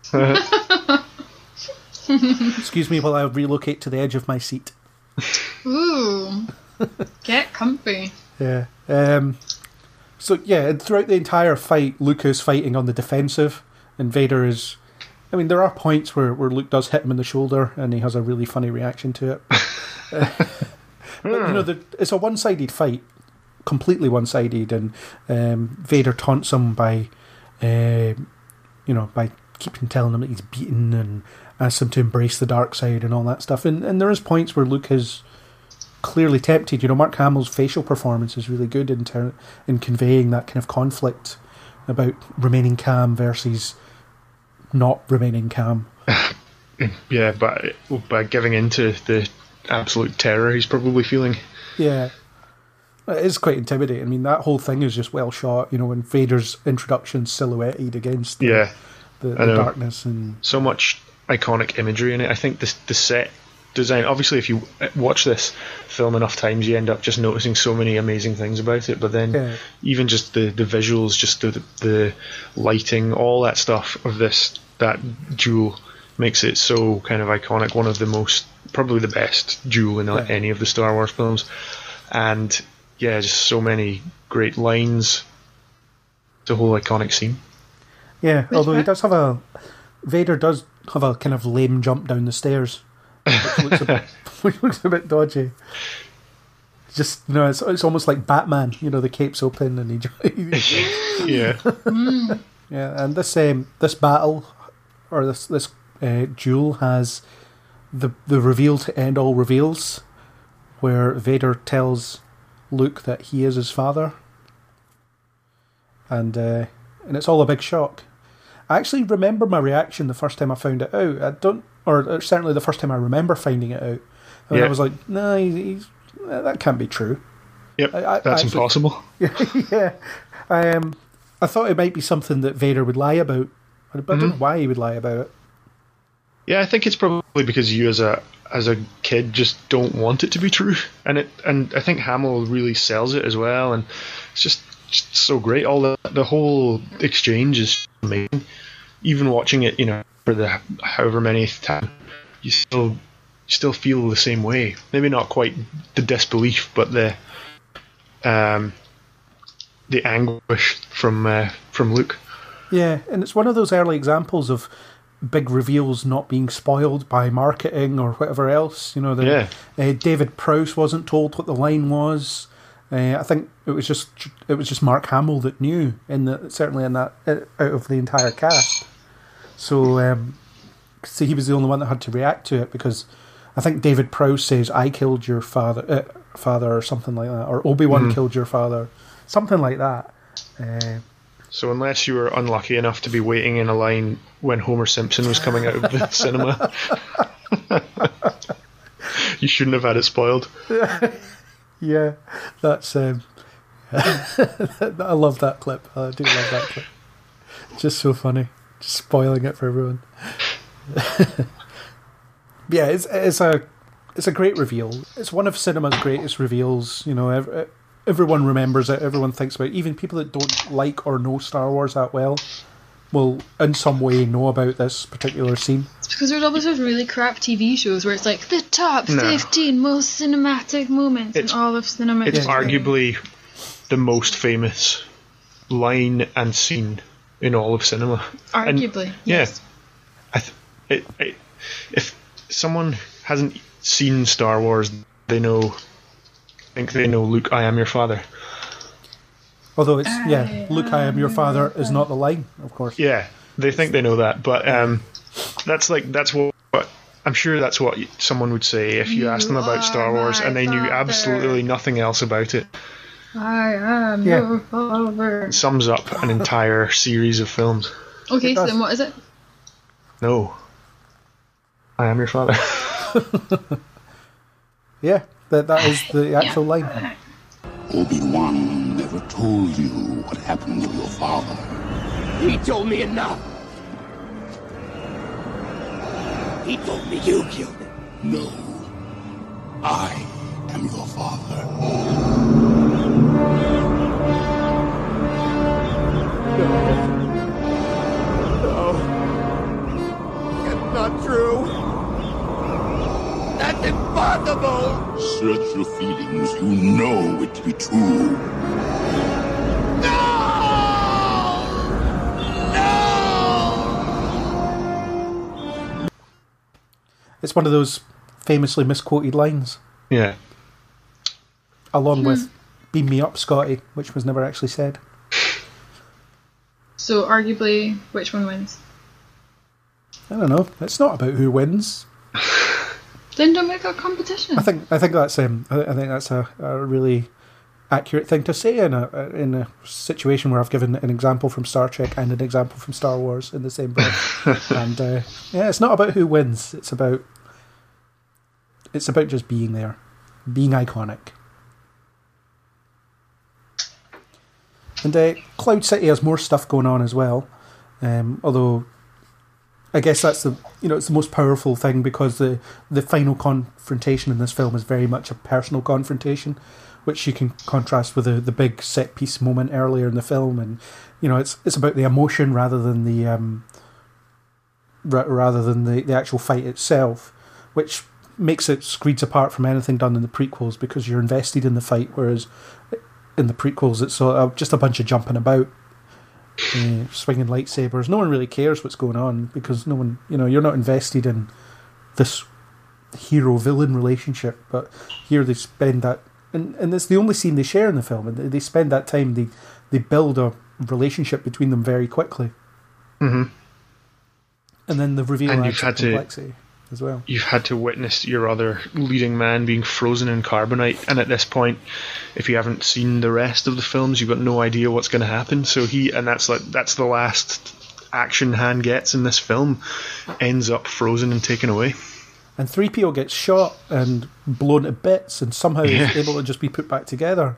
Excuse me while I relocate to the edge of my seat. Ooh. Get comfy. Yeah. Um, so, yeah, throughout the entire fight, Luke is fighting on the defensive, and Vader is... I mean, there are points where, where Luke does hit him in the shoulder, and he has a really funny reaction to it. uh, but, you know, the, it's a one-sided fight. Completely one-sided, and um, Vader taunts him by... Uh, you know, by keeping telling him that he's beaten and asks him to embrace the dark side and all that stuff. And and there is points where Luke is clearly tempted. You know, Mark Hamill's facial performance is really good in ter- in conveying that kind of conflict about remaining calm versus not remaining calm. Yeah, but by giving into the absolute terror he's probably feeling. Yeah. It is quite intimidating. I mean, that whole thing is just well shot. You know, when Vader's introduction silhouetted against the, yeah, the, the darkness, and so much iconic imagery in it. I think the the set design. Obviously, if you watch this film enough times, you end up just noticing so many amazing things about it. But then, yeah. even just the, the visuals, just the the lighting, all that stuff of this that duel makes it so kind of iconic. One of the most, probably the best duel in yeah. any of the Star Wars films, and. Yeah, just so many great lines. The whole iconic scene. Yeah, Which although part? he does have a... Vader does have a kind of lame jump down the stairs. Which looks a bit, which looks a bit dodgy. Just, you know, it's, it's almost like Batman. You know, the cape's open and he... yeah. Yeah, and this um, this battle, or this, this uh, duel has the, the reveal to end all reveals, where Vader tells... Luke that he is his father, and uh, and it's all a big shock. I actually remember my reaction the first time I found it out. I don't, or certainly the first time I remember finding it out. And yeah. I was like, no, he's, he's, that can't be true. Yep, I, I, that's I, impossible. yeah, um, I thought it might be something that Vader would lie about, but I don't Mm-hmm. know why he would lie about it. Yeah, I think it's probably because you, as a as a kid, just don't want it to be true, and it and I think Hamill really sells it as well, and it's just, just so great. All the the whole exchange is amazing. Even watching it, you know, for the however many time, you still you still feel the same way. Maybe not quite the disbelief, but the um the anguish from uh, from Luke. Yeah, and it's one of those early examples of big reveals not being spoiled by marketing or whatever else. You know, the, Yeah. uh, David Prowse wasn't told what the line was. Uh, I think it was just it was just Mark Hamill that knew, in the certainly in that out of the entire cast. So, um, so he was the only one that had to react to it, because I think David Prowse says, "I killed your father, uh, father," or something like that, or Obi-Wan Mm. killed your father, something like that. Uh, So unless you were unlucky enough to be waiting in a line when Homer Simpson was coming out of the cinema, you shouldn't have had it spoiled. Yeah, that's. Um, I love that clip. I do love that clip. Just so funny. Just spoiling it for everyone. Yeah, it's it's a it's a great reveal. It's one of cinema's greatest reveals. You know, ev- everyone remembers it. Everyone thinks about it. Even people that don't like or know Star Wars that well will, in some way, know about this particular scene. It's because there's always those really crap T V shows where it's like the top No. fifteen most cinematic moments It's- in all of cinema. It's history. arguably the most famous line and scene in all of cinema. And- Arguably, yeah. yes. I th- it, it, if someone hasn't seen Star Wars, they know. I think they know Luke, I am your father. Although it's yeah, Luke, I am your father is not the line, of course. Yeah, they think they know that, but um, that's like that's what, what I'm sure that's what someone would say if you, You asked them about Star are Wars and they my knew father. absolutely nothing else about it. I am Yeah. your father. It sums up an entire series of films. Okay, It so does. then what is it? No, I am your father. Yeah, that that is the actual line. Obi-Wan never told you what happened to your father. He told me enough. He told me you killed him. No. I am your father. No. It's not true. That's impossible. Search your feelings. You know it to be true. No! No! It's one of those famously misquoted lines, Yeah, along with "Beam me up, Scotty," which was never actually said. So arguably, which one wins? I don't know. It's not about who wins. Then don't make a competition. I think I think that's um I, I think that's a, a really accurate thing to say in a in a situation where I've given an example from Star Trek and an example from Star Wars in the same breath. And uh, yeah, it's not about who wins. It's about it's about just being there, being iconic. And uh, Cloud City has more stuff going on as well. Um, although I guess that's the you know it's the most powerful thing, because the the final confrontation in this film is very much a personal confrontation, which you can contrast with the, the big set piece moment earlier in the film, and you know it's it's about the emotion rather than the um, ra- rather than the, the actual fight itself, which makes it screeds apart from anything done in the prequels, because you're invested in the fight, whereas in the prequels it's sort of just a bunch of jumping about. Uh, swinging lightsabers. No one really cares what's going on, because no one, you know, you're not invested in this hero-villain relationship. But here they spend that, and, and it's the only scene they share in the film, and they, they spend that time, they, they build a relationship between them very quickly. Mm-hmm. And then the reveal And adds you've had to- complexity as well. you've had to witness your other leading man being frozen in carbonite, and at this point, if you haven't seen the rest of the films, you've got no idea what's going to happen. So he, and that's like that's the last action Han gets in this film, ends up frozen and taken away. and three P O gets shot and blown to bits, and somehow Yeah. is able to just be put back together.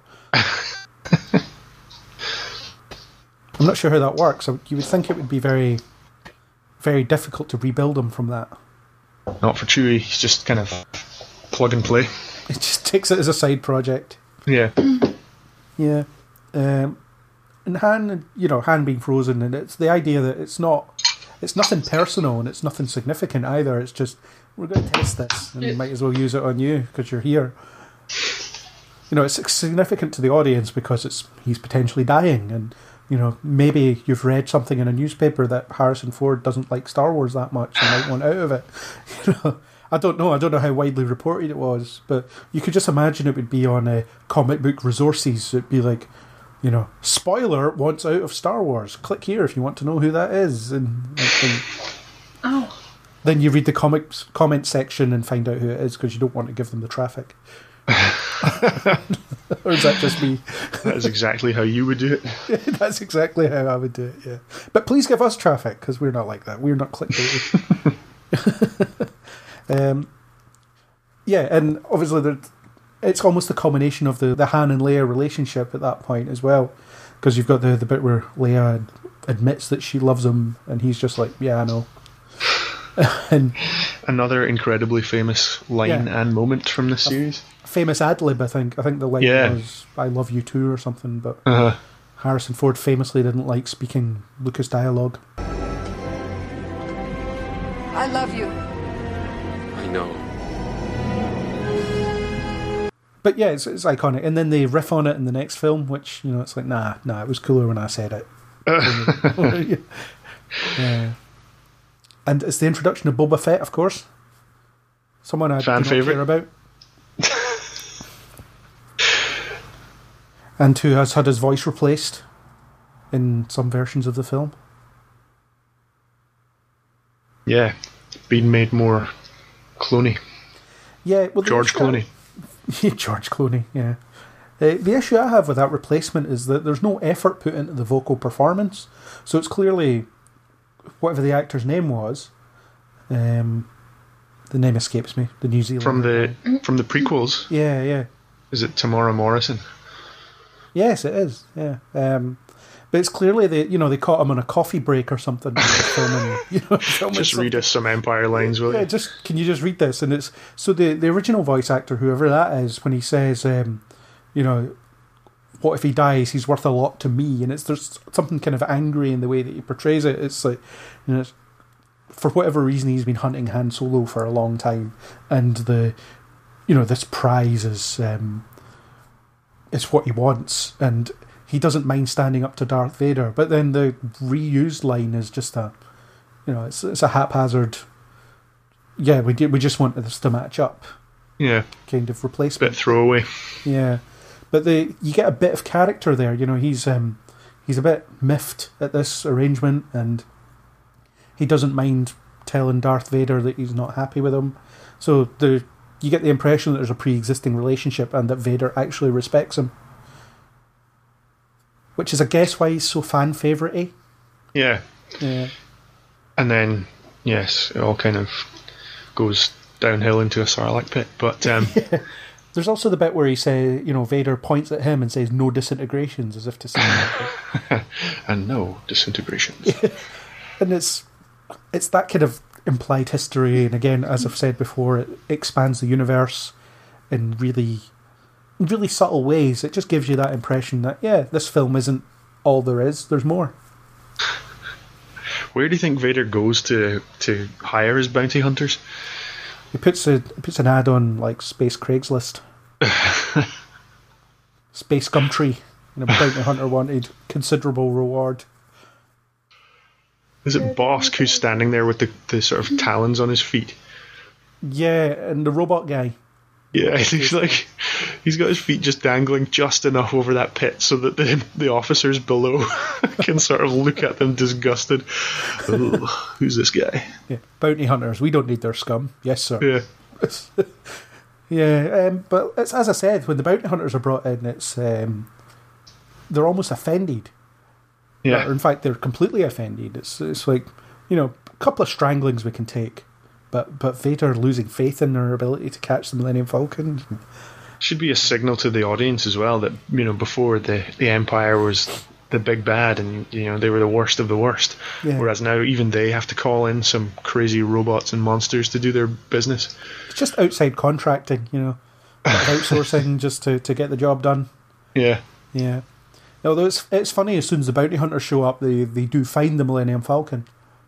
I'm not sure how that works. So you would think it would be very, very difficult to rebuild him from that. Not for Chewie. He's just kind of plug and play. It just takes it as a side project. Yeah. Yeah. Um, and Han, you know, Han being frozen, and it's the idea that it's not, it's nothing personal and it's nothing significant either. It's just, we're going to test this and we might as well use it on you because you're here. You know, it's significant to the audience because it's he's potentially dying, and you know, maybe you've read something in a newspaper that Harrison Ford doesn't like Star Wars that much and might want out of it. You know, I don't know. I don't know how widely reported it was, but you could just imagine it would be on uh, comic book resources. It'd be like, you know, spoiler wants out of Star Wars. Click here if you want to know who that is, and, and, and Oh. then you read the comics comment section and find out who it is because you don't want to give them the traffic. Or is that just me? That is exactly how you would do it. That's exactly how I would do it, yeah. But please give us traffic, because we're not like that. We're not clickbaity. um, yeah, and obviously there, it's almost the culmination of the, the Han and Leia relationship at that point as well, because you've got the, the bit where Leia admits that she loves him, and he's just like, yeah, I know. And Another incredibly famous line Yeah. and moment from this series. famous ad lib, I think. I think the line Yeah. was "I love you too" or something. But Uh-huh. Harrison Ford famously didn't like speaking Lucas dialogue. I love you. I know. But yeah, it's, it's iconic. And then they riff on it in the next film, which, you know, it's like, nah, nah, it was cooler when I said it. Yeah. And it's the introduction of Boba Fett, of course. Someone I Fan do not favourite. care about. And who has had his voice replaced in some versions of the film. Yeah. Being made more cloney. Yeah, well, the George issue Clooney. I- George Clooney, yeah. Uh, the issue I have with that replacement is that there's no effort put into the vocal performance. So it's clearly whatever the actor's name was. Um, the name escapes me. The New Zealand From the guy. from the prequels. Yeah, yeah. Is it Tamara Morrison? Yes, it is. Yeah, um, but it's clearly they, you know, they caught him on a coffee break or something. filming, you know, filming Just read something. us some Empire lines, will Yeah, you? just can you just read this? And it's so the the original voice actor, whoever that is, when he says, um, you know, what if he dies? He's worth a lot to me, and it's there's something kind of angry in the way that he portrays it. It's like, you know, it's, for whatever reason, he's been hunting Han Solo for a long time, and the, you know, this prize is um, is what he wants, and he doesn't mind standing up to Darth Vader. But then the reused line is just a, you know, it's it's a haphazard. Yeah, we do, we just want this to match up, Yeah. kind of replacement. Bit throwaway. Yeah, but the you get a bit of character there. You know, he's um he's a bit miffed at this arrangement, and he doesn't mind telling Darth Vader that he's not happy with him. So the you get the impression that there's a pre-existing relationship, and that Vader actually respects him, which is, I guess, why he's so fan favourite-y. Yeah. Yeah. And then, yes, it all kind of goes downhill into a Sarlacc pit. But um, There's also the bit where he say, you know, Vader points at him and says, "No disintegrations," as if to say, and no disintegrations. and it's it's that kind of implied history, and again, as I've said before, it expands the universe in really, really subtle ways. It just gives you that impression that, yeah, this film isn't all there is. There's more. Where do you think Vader goes to to hire his bounty hunters? He puts a he puts an ad on like Space Craigslist, Space Gumtree, and a bounty hunter wanted, considerable reward. Is it Bosk who's standing there with the, the sort of talons on his feet? Yeah, and the robot guy. Yeah, he's like he's got his feet just dangling just enough over that pit so that the the officers below can sort of look at them disgusted. Ugh, who's this guy? Yeah, bounty hunters. We don't need their scum. Yes, sir. Yeah. Yeah, um, but it's as I said, when the bounty hunters are brought in, it's um, they're almost offended. Yeah. Or in fact, they're completely offended. It's it's like, you know, a couple of stranglings we can take, but but Vader losing faith in their ability to catch the Millennium Falcon. Should be a signal to the audience as well that, you know, before the, the Empire was the big bad and, you know, they were the worst of the worst. Yeah. Whereas now even they have to call in some crazy robots and monsters to do their business. It's just outside contracting, you know, outsourcing just to, to get the job done. Yeah. Yeah. Although it's it's funny, as soon as the bounty hunters show up, they, they do find the Millennium Falcon.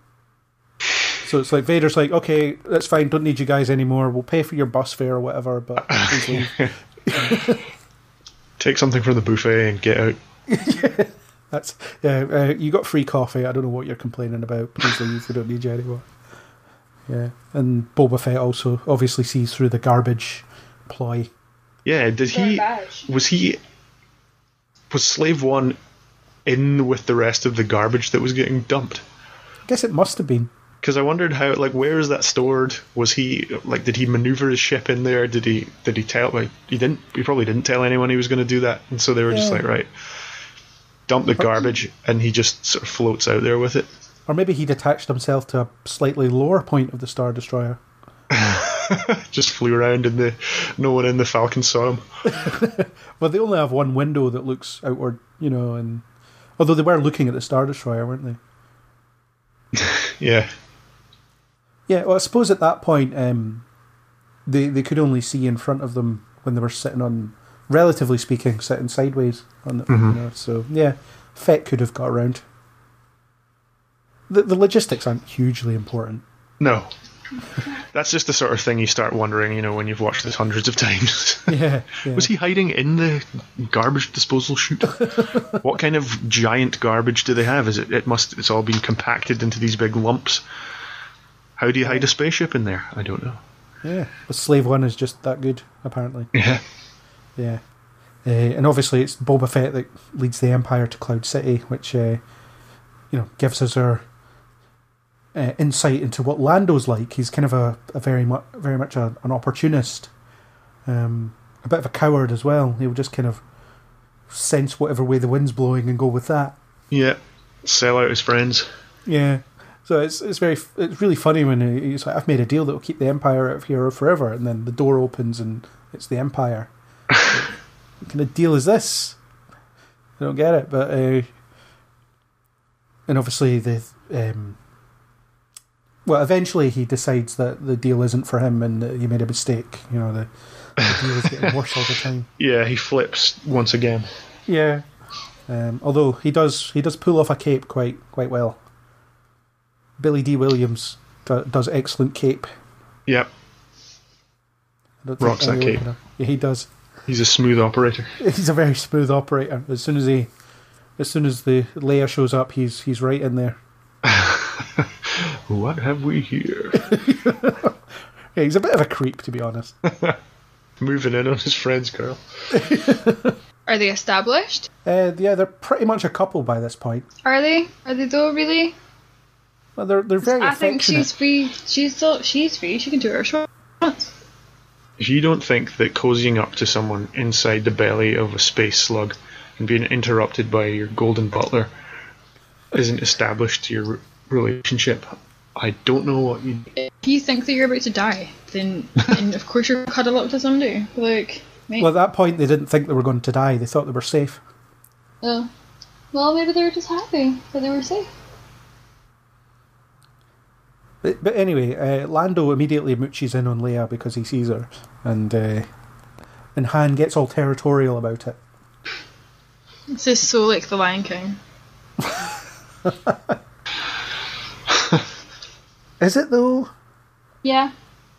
So it's like Vader's like, okay, that's fine, don't need you guys anymore. We'll pay for your bus fare or whatever, but please leave. Take something from the buffet and get out. yeah, that's yeah. Uh, you got free coffee. I don't know what you're complaining about. Please leave. We don't need you anymore. Yeah, and Boba Fett also obviously sees through the garbage ploy. Yeah, did he? Was he? Was Slave One in with the rest of the garbage that was getting dumped? I guess it must have been. Because I wondered how, like, where is that stored? Was he, like, did he maneuver his ship in there? Did he, did he tell, like, he didn't, he probably didn't tell anyone he was going to do that. And so they were yeah. just like, right, dump the garbage, and he just sort of floats out there with it. Or maybe he'd attached himself to a slightly lower point of the Star Destroyer. Just flew around and the, no one in the Falcon saw him. Well, they only have one window that looks outward, you know, and although they were looking at the Star Destroyer, weren't they? Yeah. Yeah, well, I suppose at that point, um, they they could only see in front of them when they were sitting on, relatively speaking, sitting sideways. On the, mm-hmm. you know, so, yeah, Fett could have got around. The, the logistics aren't hugely important. No. That's just the sort of thing you start wondering, you know, when you've watched this hundreds of times. Yeah, yeah. Was he hiding in the garbage disposal chute? What kind of giant garbage do they have? Is it? It must. It's all been compacted into these big lumps. How do you hide a spaceship in there? I don't know. Yeah, but Slave One is just that good, apparently. Yeah, yeah, uh, and obviously it's Boba Fett that leads the Empire to Cloud City, which uh, you know gives us our uh, insight into what Lando's like. He's kind of a, a very much, very much a, an opportunist, um, a bit of a coward as well. He'll just kind of sense whatever way the wind's blowing and go with that. Yeah, sell out his friends. Yeah. So it's it's very it's really funny when he's like, I've made a deal that will keep the Empire out of here forever, and then the door opens and it's the Empire. What kind of deal is this? I don't get it, but uh, and obviously the um, well, eventually he decides that the deal isn't for him and that he made a mistake. You know, the, the deal is getting worse all the time. Yeah, he flips once again. Yeah, um, although he does he does pull off a cape quite quite well. Billy D. Williams do, does excellent cape. Yep. Rocks that cape. Yeah, he does. He's a smooth operator. He's a very smooth operator. As soon as he, as soon as the Leia shows up, he's he's right in there. What have we here? Yeah, he's a bit of a creep, to be honest. Moving in on his friend's girl. Are they established? Uh, yeah, they're pretty much a couple by this point. Are they? Are they though? Really? Well, they're they're very. I affectionate. think she's free. She's still, she's free. She can do her she wants. You don't think that cozying up to someone inside the belly of a space slug and being interrupted by your golden butler isn't established to your relationship? I don't know what you. If you think that you're about to die, then and of course you're cuddle up to somebody. Like, mate. Well, at that point they didn't think they were going to die. They thought they were safe. Oh, well, maybe they were just happy that they were safe. But, but anyway, uh, Lando immediately mooches in on Leia because he sees her, and uh, and Han gets all territorial about it. This is so like the Lion King. Is it though? Yeah.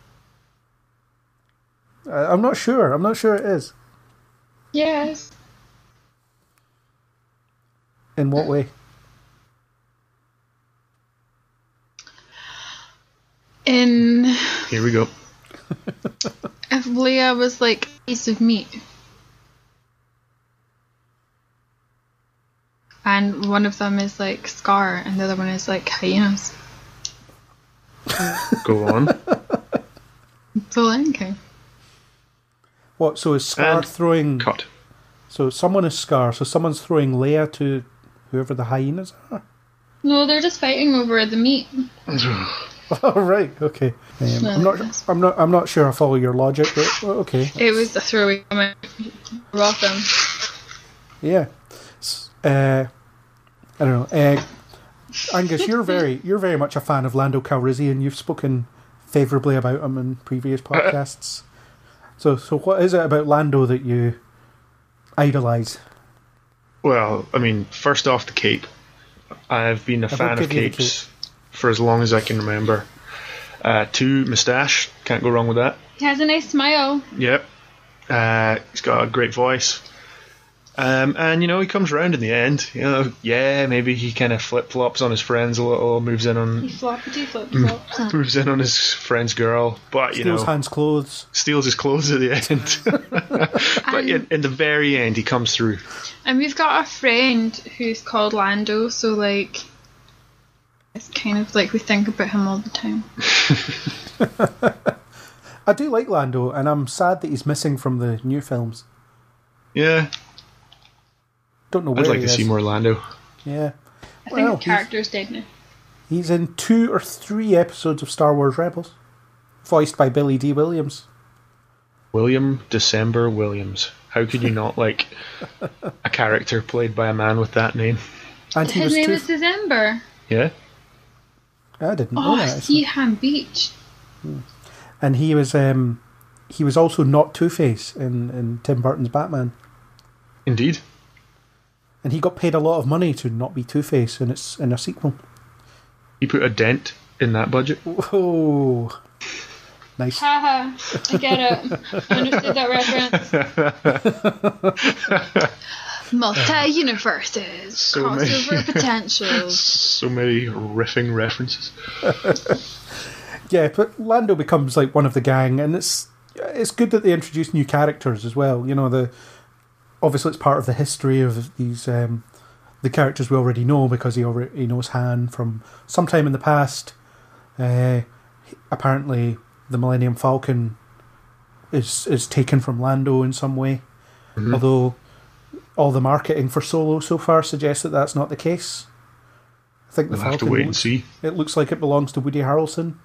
Uh, I'm not sure. I'm not sure it is. Yes. In what way? In Here we go. If Leia was like a piece of meat, and one of them is like Scar, and the other one is like hyenas. Go on. The Lion King. What? So is Scar And throwing? Cut. So someone is Scar. So someone's throwing Leia to whoever the hyenas are. No, they're just fighting over the meat. Oh right, okay. Um, No, I'm not. yes. I'm not. I'm not sure I follow your logic, but well, okay. It was a throwaway comment. Welcome. Yeah. S- Uh, I don't know. Uh, Angus, you're very you're very much a fan of Lando Calrissian. You've spoken favourably about him in previous podcasts. So, so what is it about Lando that you idolise? Well, I mean, first off, the cape. I've been a I will fan of give you the capes for as long as I can remember. Uh, two, moustache. Can't go wrong with that. He has a nice smile. Yep. Uh, he's got a great voice. Um, and, you know, he comes round in the end. You know, yeah, maybe he kind of flip-flops on his friends a little, moves in He on floppity flip flops. moves in on his friend's girl. But, you Steals know, Han's clothes. steals his clothes at the end. But in, in the very end, he comes through. And we've got a friend who's called Lando, so like it's kind of like we think about him all the time. I do like Lando, and I'm sad that he's missing from the new films. Yeah, Don't know where I'd like he to is. see more Lando. Yeah. I think Well, the character's dead now. he's, he's in two or three episodes of Star Wars Rebels, voiced by Billy D. Williams. William December Williams. How could you not like a character played by a man with that name? And he His was name two. is December. Yeah? I didn't know Oh, that. actually. Seaham Beach. And he was um, he was also not Two-Face in, in Tim Burton's Batman. Indeed. And he got paid a lot of money to not be Two-Face in its in a sequel. He put a dent in that budget. Whoa. Nice. Haha, I get it. I understood that reference. Multi-universes. So many. Crossover potentials. So many riffing references. Yeah, but Lando becomes like one of the gang, and it's it's good that they introduce new characters as well. You know, the obviously it's part of the history of these um, the characters we already know because he already he knows Han from sometime in the past. Uh, apparently, the Millennium Falcon is is taken from Lando in some way, Mm-hmm. although all the marketing for Solo so far suggests that that's not the case. I think the We'll have to Falcon wait and looks- see. It looks like it belongs to Woody Harrelson.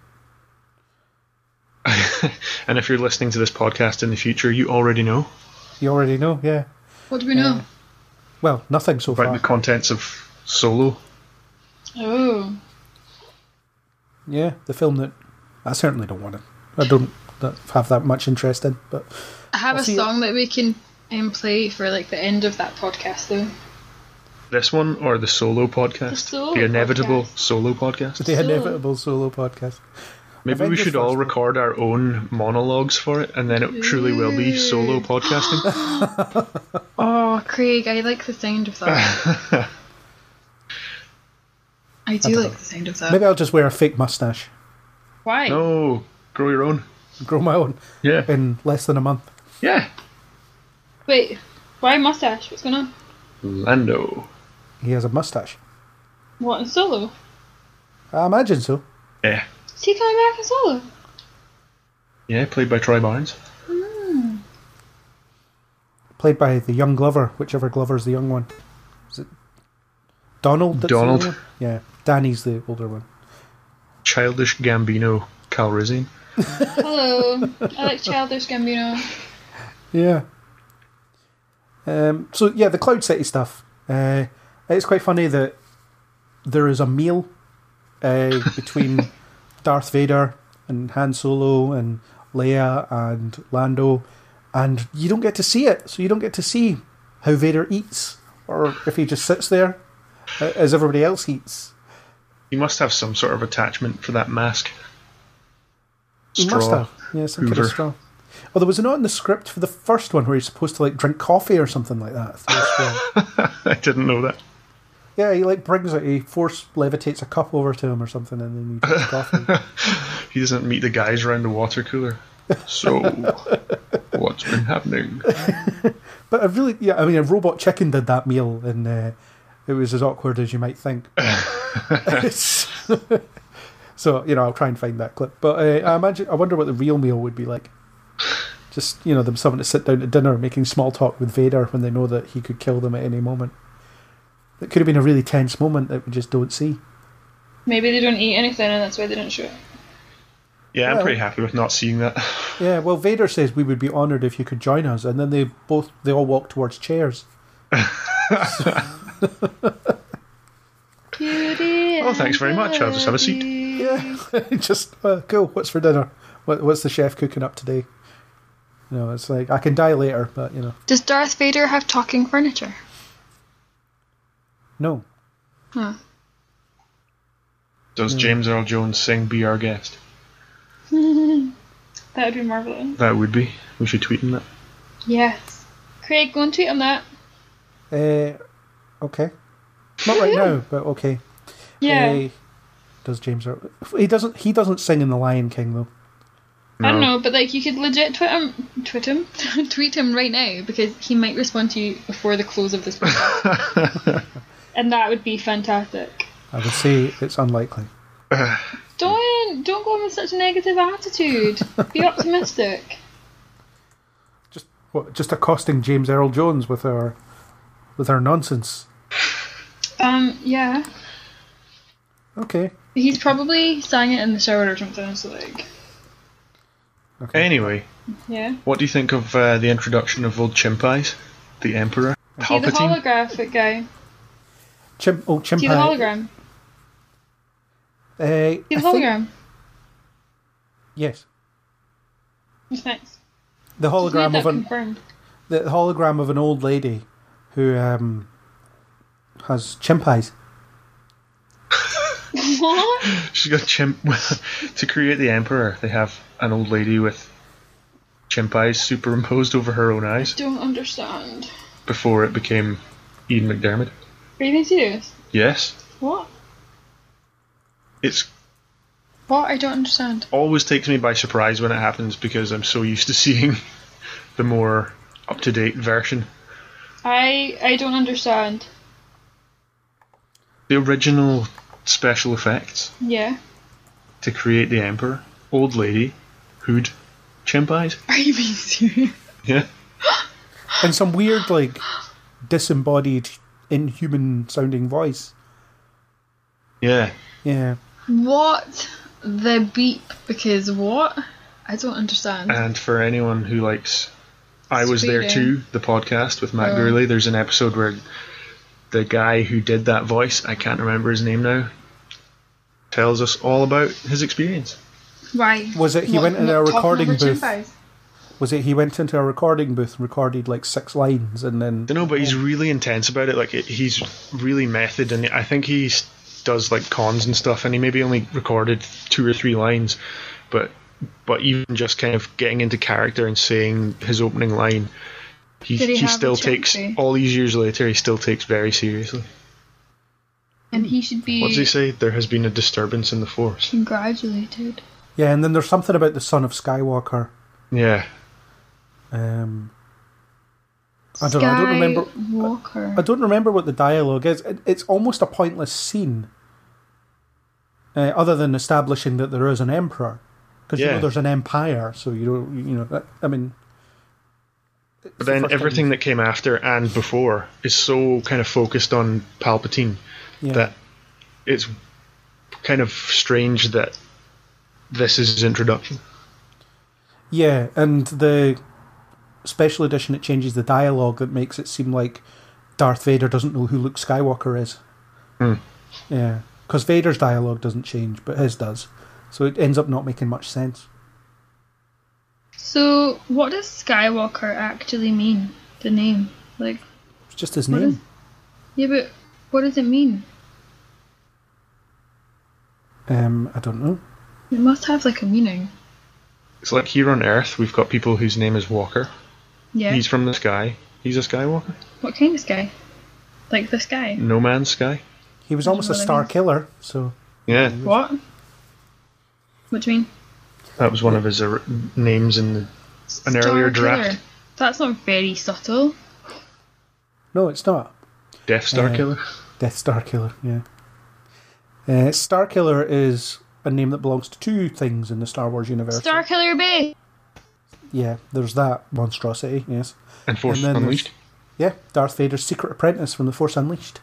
And if you're listening to this podcast in the future, you already know You already know, yeah. What do we know? Well, nothing so about far. the contents of Solo. Oh. Yeah, the film that I certainly don't want to. I don't that- have that much interest in, but I have I'll a see song that we can um, play for like the end of that podcast though. This one or the Solo podcast? The Solo the inevitable podcast. Solo podcast? the Solo. inevitable Solo podcast. Maybe we Avengers should all first. record our own monologues for it, and then it truly will be solo podcasting. Oh, Craig, I like the sound of that. I do like the sound of that. Maybe I'll just wear a fake mustache, Why? No, grow your own. grow my own Yeah. in less than a month. Yeah. Wait, why mustache? What's going on? Lando. He has a mustache. What, in Solo? I imagine so. Yeah. Is he coming back in Solo? Yeah, played by Troy Barnes. Played by the young Glover, whichever Glover's the young one. Is it Donald? that's the Donald. older one? Yeah, Danny's the older one. Childish Gambino Calrissian. Hello. I like Childish Gambino. Yeah. Um, so yeah, the Cloud City stuff. Uh, it's quite funny that there is a meal uh, between Darth Vader and Han Solo and Leia and Lando, and you don't get to see it. So you don't get to see how Vader eats, or if he just sits there uh, as everybody else eats. He must have some sort of attachment for that mask. He Straw. must have, yeah, some kind of Hoover. straw. Although was it not in the script for the first one where he's supposed to like drink coffee or something like that through a straw? I didn't know that. Yeah, he like brings it, he force levitates a cup over to him or something, and then he drinks coffee. He doesn't meet the guys around the water cooler. So, what's been happening? But I really, yeah, I mean, a Robot Chicken did that meal, and uh, it was as awkward as you might think. So, you know, I'll try and find that clip. But uh, I imagine, I wonder what the real meal would be like. Just, you know, them someone to sit down to dinner making small talk with Vader when they know that he could kill them at any moment. It could have been a really tense moment that we just don't see. Maybe they don't eat anything and that's why they don't show it. Yeah, I'm Well- pretty happy with not seeing that. Yeah, well, Vader says we would be honoured if you could join us, and then they both they all walk towards chairs. Beauty Oh, thanks very much. I'll just have a seat. Yeah, just uh, cool. What's for dinner? What, what's the chef cooking up today? You know, it's like I can die later, but you know, Does Darth Vader have talking furniture? no. Huh. Does James Earl Jones sing Be Our Guest? That would be marvellous. That would be. We should tweet him that. Yes. Craig, go and tweet on that. Uh, okay, not right now, but okay. Yeah. Uh, does James? Earl- He doesn't. He doesn't sing in The Lion King though. I don't No. know, but like you could legit tweet him, tweet him, tweet him right now because he might respond to you before the close of this podcast, and that would be fantastic. I would say it's unlikely. Don't don't go in with such a negative attitude. Be optimistic. Just what? Just accosting James Earl Jones with our with our nonsense. Um, yeah, Okay. he's probably sang it in the shower or something. So like, Okay. Anyway, yeah. what do you think of uh, the introduction of old Chimpais? The Emperor? See the Palpatine? holographic guy. Chim- oh, Chimpai. See the hologram. Uh, See the I think- hologram. yes. It's nice. The Just made hologram that of an confirmed. the hologram of an old lady who um, has chimpais. What? She's got chimp. To create the Emperor, they have an old lady with Chimpais superimposed over her own eyes Don't understand. before it became Ian McDermott. Are you being serious? Yes. What? It's What? I don't understand. always takes me by surprise when it happens because I'm so used to seeing the more up-to-date version. I I don't understand. The original special effects Yeah. to create the Emperor, old lady, hood, Chimpais. Are you being serious? Yeah. And some weird, like, disembodied, inhuman sounding voice. Yeah. Yeah. What the beep? Because what? I don't understand. And for anyone who likes I Was There Sweetie. Too, the podcast with Matt Oh. Gurley, there's an episode where the guy who did that voice, I can't remember his name now, tells us all about his experience. Why? Was it he Not- went in not a talking recording over booth? chimpais? Was it he went into a recording booth and recorded like six lines and then. I don't know, but he's really intense about it. Like, it, he's really method, and I think he s- does like cons and stuff, and he maybe only recorded two or three lines, but but even just kind of getting into character and saying his opening line, he, Did he he have still a takes, chimpy? all these years later, he still takes very seriously. And he should be What does he say? There has been a disturbance in the Force. congratulated. Yeah, and then there's something about the son of Skywalker. Yeah. Um, I don't know. I don't remember. Walker. I don't remember what the dialogue is. It, it's almost a pointless scene, uh, other than establishing that there is an emperor, because you Yeah. know there's an empire. So you don't, you know. that- I mean, it's But the then first time everything you- that came after and before is so kind of focused on Palpatine yeah. that it's kind of strange that this is his introduction. Yeah, and the special edition, it changes the dialogue that makes it seem like Darth Vader doesn't know who Luke Skywalker is. Hmm. Yeah, because Vader's dialogue doesn't change, but his does. So it ends up not making much sense. So, what does Skywalker actually mean? The name, like, It's just his What name. is- yeah, but what does it mean? Um, I don't know. It must have like a meaning. It's like here on Earth, we've got people whose name is Walker. Yeah. He's from the sky. He's a Skywalker. What kind of sky? Like this guy? No Man's Sky. He was I don't almost a know what I star mean. killer, so Yeah, What? What do you mean? that was one of his er- names in the, an Star earlier killer. draft. That's not very subtle. no, it's not. Death Star Uh, Killer. Death Star Killer, yeah. Uh, Star Killer is a name that belongs to two things in the Star Wars universe. Star Killer Bay. Yeah, there's that monstrosity, yes. And Force and then there's- Unleashed. Yeah, Darth Vader's secret apprentice from The Force Unleashed.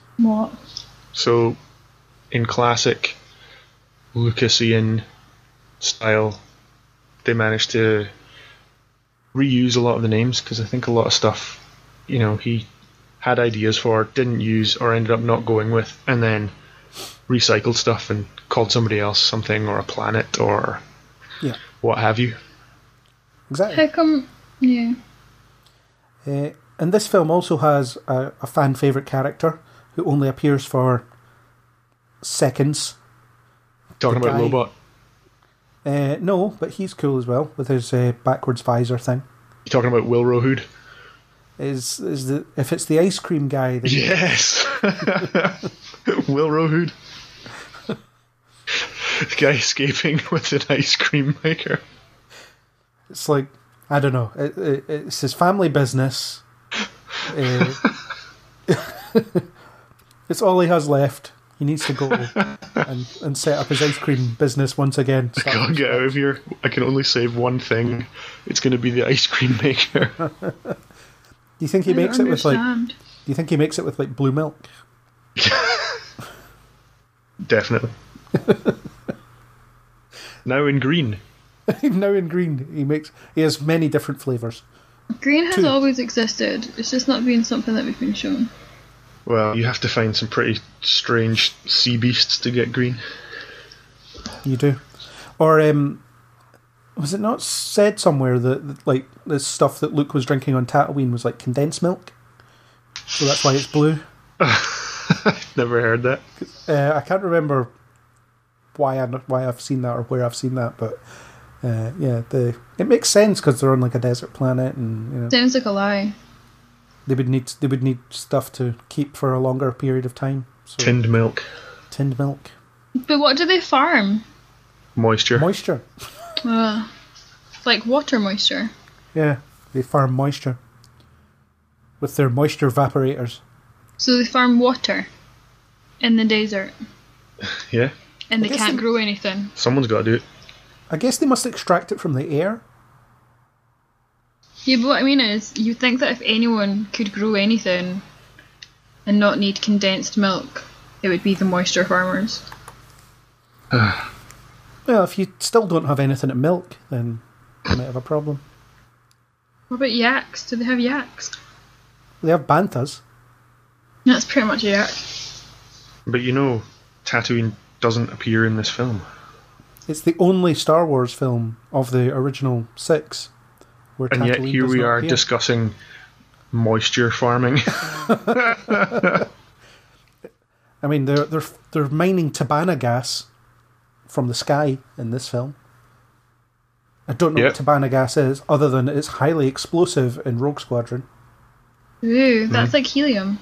What? So, in classic Lucasian style, they managed to reuse a lot of the names, because I think a lot of stuff, you know, he had ideas for, didn't use, or ended up not going with, and then recycled stuff and called somebody else something, or a planet, or Yeah. what have you. Exactly. How come? Yeah. Uh, and this film also has a, a fan favourite character who only appears for seconds. Talking The about guy- Lobot. Uh, no, but he's cool as well with his uh, backwards visor thing. You talking about Will Rohood? Is is the if it's the ice cream guy? Then Yes! Will Rohood. The guy escaping with an ice cream maker. It's like, I don't know. It, it, it's his family business. Uh, it's all he has left. He needs to go and, and set up his ice cream business once again. I can't get out of here. I can only save one thing. It's going to be the ice cream maker. Do you think he I don't makes it with like? understand. Do you think he makes it with like blue milk? Definitely. Now in green. Now in green, he makes. He has many different flavors. Green has Two. always existed. It's just not been something that we've been shown. Well, you have to find some pretty strange sea beasts to get green. You do, or um, was it not said somewhere that, that like the stuff that Luke was drinking on Tatooine was like condensed milk? So that's why it's blue. Never heard that. Uh, I can't remember why I why I've seen that or where I've seen that, but uh, yeah, the it makes sense because they're on like a desert planet, and you know Sounds like a lie. they would need they would need stuff to keep for a longer period of time. So, Tinned milk. tinned milk, But what do they farm? Moisture. moisture. Uh, like water moisture. Yeah, they farm moisture with their moisture evaporators. So they farm water in the desert, Yeah. and they guess can't they- grow anything. Someone's got to do it. I guess they must extract it from the air. Yeah, but what I mean is, you think that if anyone could grow anything and not need condensed milk, it would be the moisture farmers. Well, if you still don't have anything to milk, then you might have a problem. What about yaks? Do they have yaks? They have banthas. That's pretty much a yak. But you know, Tatooine doesn't appear in this film. It's the only Star Wars film of the original six where And yet Tatooine here does we not are appear. discussing moisture farming. I mean, they're they're they're mining Tabana gas from the sky in this film. I don't know Yep. what Tabana gas is, other than it's highly explosive in Rogue Squadron. Ooh, that's like helium.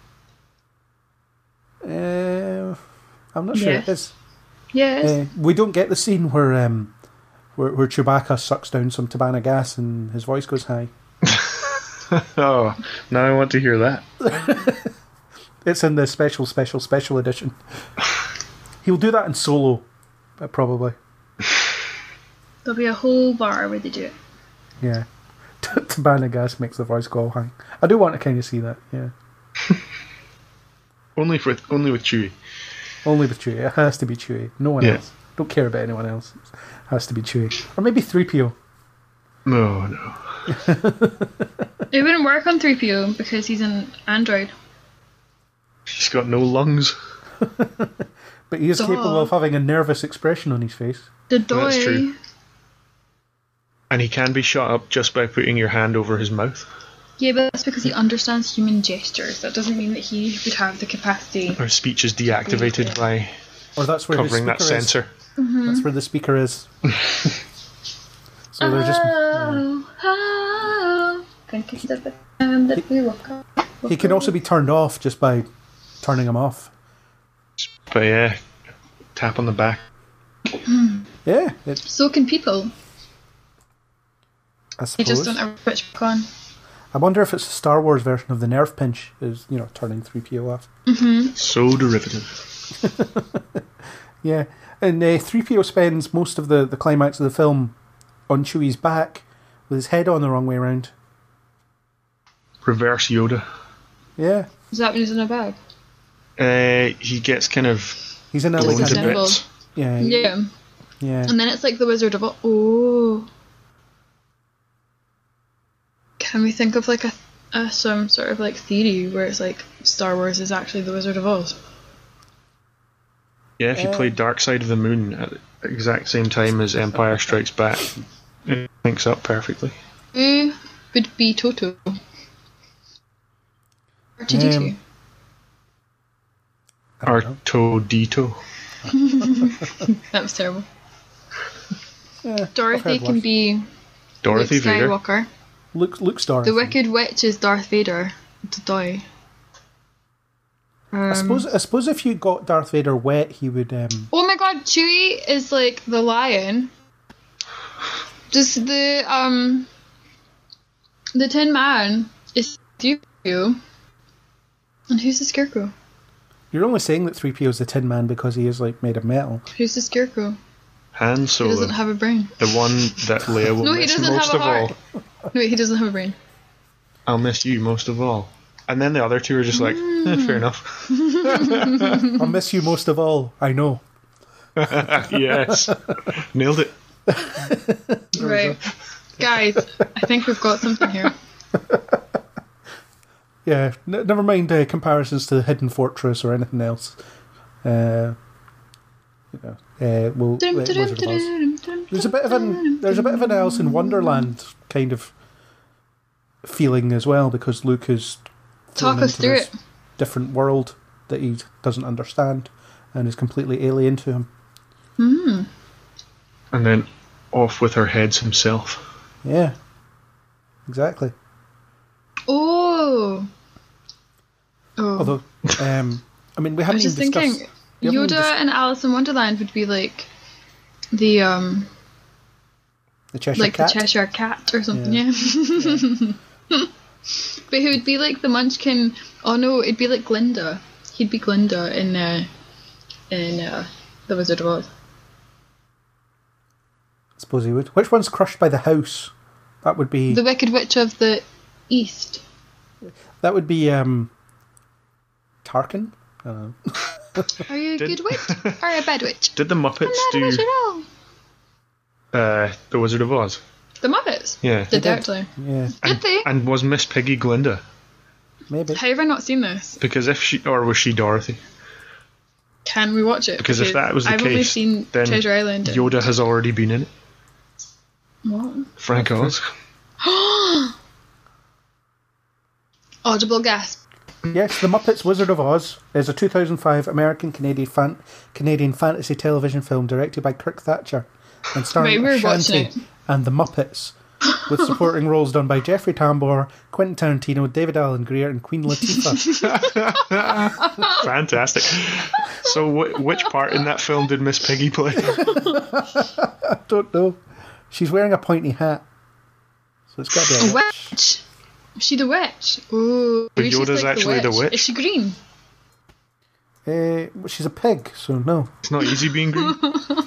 Uh, I'm not sure Yes. it is. Yes. Uh, we don't get the scene where um where, where Chewbacca sucks down some Tabana gas and his voice goes high. Oh, now I want to hear that. It's in the special, special, special edition. He'll do that in Solo, uh, probably. There'll be a whole bar where they do it. Yeah. Tabana gas makes the voice go all high. I do want to kind of see that, yeah. Only for only with Chewie. Only with Chewie. It has to be Chewie. No one Yeah. else. Don't care about anyone else. It has to be Chewie. Or maybe three P O. No, no. It wouldn't work on three P O because he's an android. He's got no lungs. But he is Duh. capable of having a nervous expression on his face. The doy. That's true. And he can be shot up just by putting your hand over his mouth. Yeah, but that's because he understands human gestures. That doesn't mean that he would have the capacity. Or speech is deactivated by Or that's where covering his that speaker is. sensor. That's where the speaker is. So they're just... Oh, oh, think it's the time that we woke up. He can also be turned off just by turning him off. But yeah, tap on the back. Yeah, it, So can people. I They suppose. just don't ever switch back on. I wonder if it's a Star Wars version of the nerve pinch is, you know, turning three P O off. So derivative. Yeah, and uh, three P O spends most of the, the climax of the film on Chewie's back with his head on the wrong way around. Reverse Yoda. Yeah, Does that mean he's in a bag? Uh, he gets kind of he's in a blown like to a, symbol. bits. yeah, Yeah. Yeah. And then it's like the Wizard of Oz. Oh. Can we think of like a, a some sort of like theory where it's like Star Wars is actually the Wizard of Oz? Yeah, if you Uh, play Dark Side of the Moon at the exact same time as Empire Strikes Back, it links up perfectly. Who would be Toto? R two D two. Um, I don't know. Artodito. That was terrible. Yeah, I've Dorothy heard can worse. be Dorothy Luke Vader. Skywalker. Luke, Luke's Dorothy. The Wicked Witch is Darth Vader. To die. Um, I suppose. I suppose if you got Darth Vader wet, he would. Um, Oh my god, Chewie is like the lion. Just the um the Tin Man is three P O. And who's the Scarecrow? you're only saying that three P O is the Tin Man because he is like made of metal. Who's the Scarecrow? Han He Solo. doesn't have a brain. The one that Leia will No, he miss doesn't most have a of all. heart. No, wait, he doesn't have a brain. I'll miss you most of all. And then the other two are just like, eh, fair enough. I'll miss you most of all. I know. Yes. Nailed it. Right. Guys, I think we've got something here. Yeah. N- never mind uh, comparisons to the Hidden Fortress or anything else. Uh, you know, uh, we'll, uh, Wizard of Oz. There's a bit of an there's a bit of an Alice in Wonderland kind of feeling as well because Luke is thrown Talk us into through this it. different world that he doesn't understand and is completely alien to him. Mm. And then off with her heads himself. Yeah, exactly. Oh. Oh. Although, um, I mean, we I haven't was just even discussed. thinking, we haven't Yoda even dis- and Alice in Wonderland would be like the um the Cheshire like Cat. the Cheshire Cat or something, Yeah. yeah. But he would be like the Munchkin. Oh no, it'd be like Glinda. He'd be Glinda in uh, in uh, the Wizard of Oz. I suppose he would. Which one's crushed by the house? That would be The Wicked Witch of the East. that would be um, Tarkin. I don't know. Are you a Did- good witch or a bad witch? Did the Muppets I'm not a witch do at all. uh, The Wizard of Oz? The Muppets. Yeah. Did they did. actually? Yeah, Did they? And was Miss Piggy Glinda? maybe. How have I not seen this? Because if she, or was she Dorothy? Can we watch it? Because if that was the I've only case, seen then Treasure Island. and- Yoda has already been in it. What? Frank Oz. Audible gasp. Yes, The Muppets Wizard of Oz is a two thousand five American Canadian fan- Canadian fantasy television film directed by Kirk Thatcher and starring Right, we're watching Ashanti it. and the Muppets, with supporting roles done by Jeffrey Tambor, Quentin Tarantino, David Allen Greer, and Queen Latifah. Fantastic. So, wh- which part in that film did Miss Piggy play? I don't know. She's wearing a pointy hat, so it's got to be A a witch. witch. Is she the witch? Ooh, But maybe she's Yoda's like actually the the witch. witch. Is she green? Uh, well, she's a pig, so no. It's not easy being green.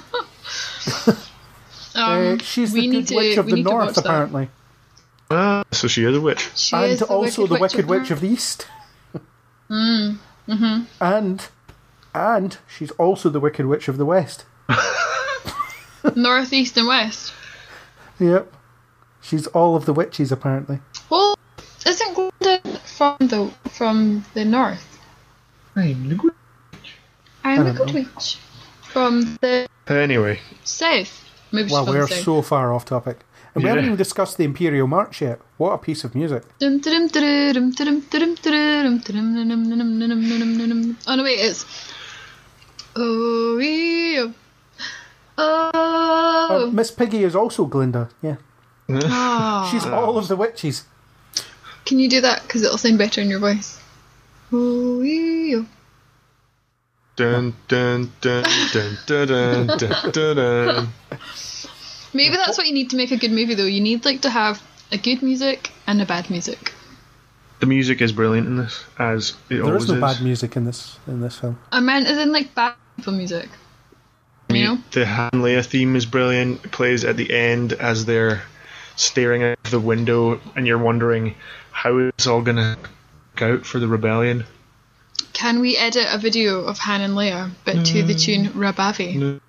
Um, Uh, she's the we need good to, witch of we the need to watch north, that. apparently. Ah, so she is a witch. She And is the also the Wicked Witch of the East. Mm. Mm-hmm. And, and she's also the Wicked Witch of the West. North, East, and West. Yep. She's all of the witches, apparently. Well, isn't Glinda from the from the north? I'm the good. I'm I a don't good know. witch. From the Anyway, south. Maybe she's Well, from we're the south. so far off topic. And we Yeah. haven't even discussed the Imperial March yet. What a piece of music. Dum, dum, dum, dum, dum, dum, dum, dum, dum, dum, dum, dum, dum, dum, dum, dum. Oh no, wait, it's oh, yeah. Uh, Oh, Miss Piggy is also Glinda, yeah. Ah. She's all of the witches. Can you do that? Because it'll sound better in your voice. Oh, yeah. dun dun dun dun dun dun dun dun dun. Maybe that's what you need to make a good movie, though. You need like to have a good music and a bad music. The music is brilliant in this, as it There always is no is. bad music in this in this film. I meant as in like bad people music. You know? The Han Leia theme is brilliant. It plays at the end as they're staring out the window, and you're wondering how it's all going to work out for the rebellion. Can we edit a video of Han and Leia, but to the tune Rabavi?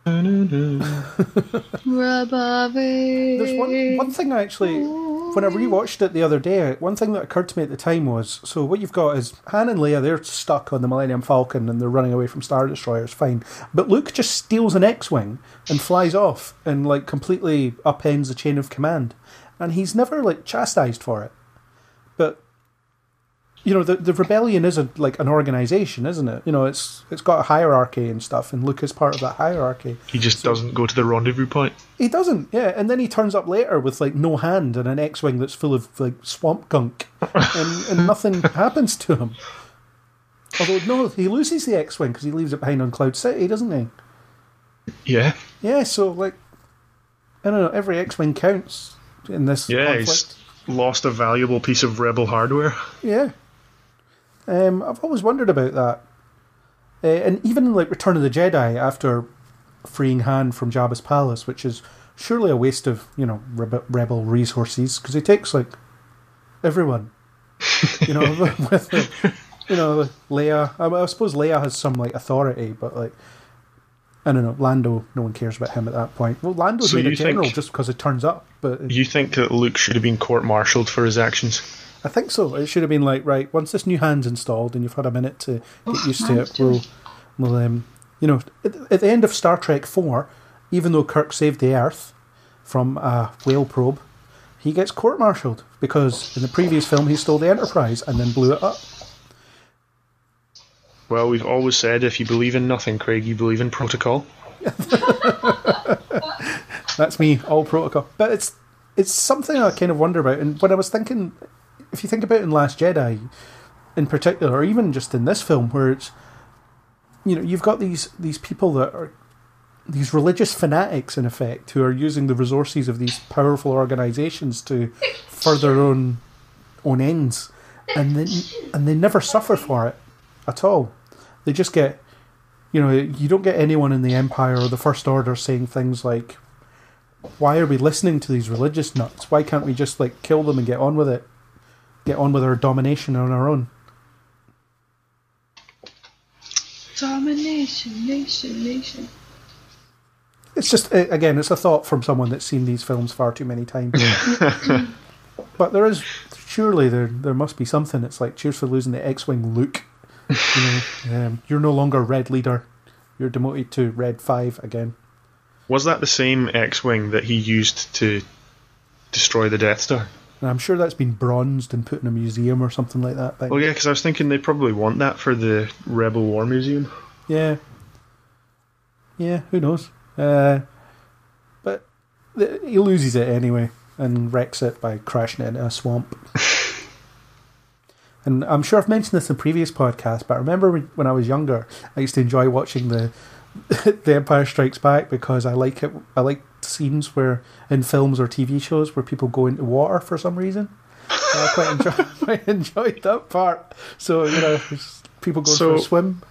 Rabavi. There's one, one thing I actually, when I rewatched it the other day, one thing that occurred to me at the time was, so what you've got is Han and Leia, they're stuck on the Millennium Falcon and they're running away from Star Destroyers, fine. But Luke just steals an X-Wing and flies off and like completely upends the chain of command. And he's never like chastised for it. But you know, the the rebellion isn't like an organisation, isn't it? You know, it's it's got a hierarchy and stuff, and Luke is part of that hierarchy. He just so, doesn't go to the rendezvous point. He doesn't, yeah. And then he turns up later with like no hand and an X-wing that's full of like swamp gunk, and, and nothing happens to him. Although no, he loses the X-wing because he leaves it behind on Cloud City, doesn't he? Yeah. Yeah. So like, I don't know. Every X-wing counts in this. Yeah, conflict. He's lost a valuable piece of rebel hardware. Yeah. Um, I've always wondered about that. Uh, and even in like Return of the Jedi, after freeing Han from Jabba's palace, which is surely a waste of, you know, rebe- rebel resources, because he takes like everyone. You know, with uh, you know, Leia. I, I suppose Leia has some like authority, but like I don't know, Lando. No one cares about him at that point. Well, Lando's so made a general think, just because it turns up. But you think that Luke should have been court-martialed for his actions? I think so. It should have been like, right, once this new hand's installed and you've had a minute to get used to it, we'll, we'll um, you know, at, at the end of Star Trek four, even though Kirk saved the Earth from a whale probe, he gets court-martialed because in the previous film he stole the Enterprise and then blew it up. Well, we've always said if you believe in nothing, Craig, you believe in protocol. That's me, all protocol. But it's it's something I kind of wonder about. And when I was thinking, if you think about it in Last Jedi in particular, or even just in this film, where it's, you know, you've got these these people that are these religious fanatics, in effect, who are using the resources of these powerful organisations to further their own own ends, and then and they never suffer for it at all. They just get, you know, you don't get anyone in the Empire or the First Order saying things like, why are we listening to these religious nuts? Why can't we just like kill them and get on with it? Get on with our domination on our own. Domination, nation, nation. It's just, again, it's a thought from someone that's seen these films far too many times. But there is, surely there there must be something. It's like, cheers for losing the X-Wing Luke. You know, um, you're no longer Red Leader. You're demoted to Red five again. Was that the same X-Wing that he used to destroy the Death Star? And I'm sure that's been bronzed and put in a museum or something like that. Oh yeah, because I was thinking they probably want that for the Rebel War Museum. Yeah. Yeah, who knows? Uh, but th- he loses it anyway and wrecks it by crashing it into a swamp. And I'm sure I've mentioned this in previous podcasts, but I remember when I was younger, I used to enjoy watching the The Empire Strikes Back because I like it. I like scenes where in films or T V shows where people go into water for some reason. And I quite enjoy. quite enjoyed that part. So you know, people going so, for a swim.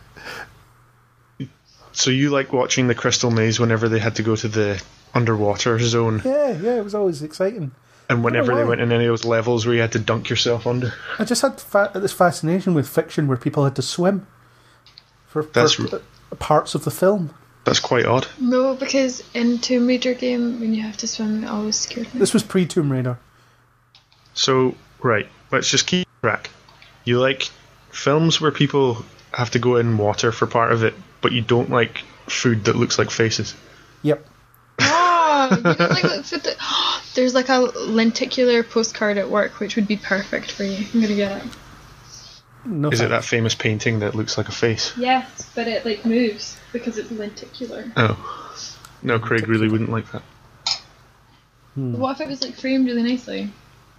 So you like watching the Crystal Maze whenever they had to go to the underwater zone? Yeah, yeah, it was always exciting. And whenever they went in any of those levels where you had to dunk yourself under. I just had fa- this fascination with fiction where people had to swim for, That's for r- parts of the film. That's quite odd. No, because in Tomb Raider game, when you have to swim, it always scared me. This was pre-Tomb Raider. So, right, let's just keep track. You like films where people have to go in water for part of it, but you don't like food that looks like faces. Yep. Oh, you don't like that food that... There's like a lenticular postcard at work which would be perfect for you. I'm gonna get it. No Is thanks. it that famous painting that looks like a face? Yes, but it like moves because it's lenticular. Oh. No, Craig really wouldn't like that. Hmm. What if it was like framed really nicely?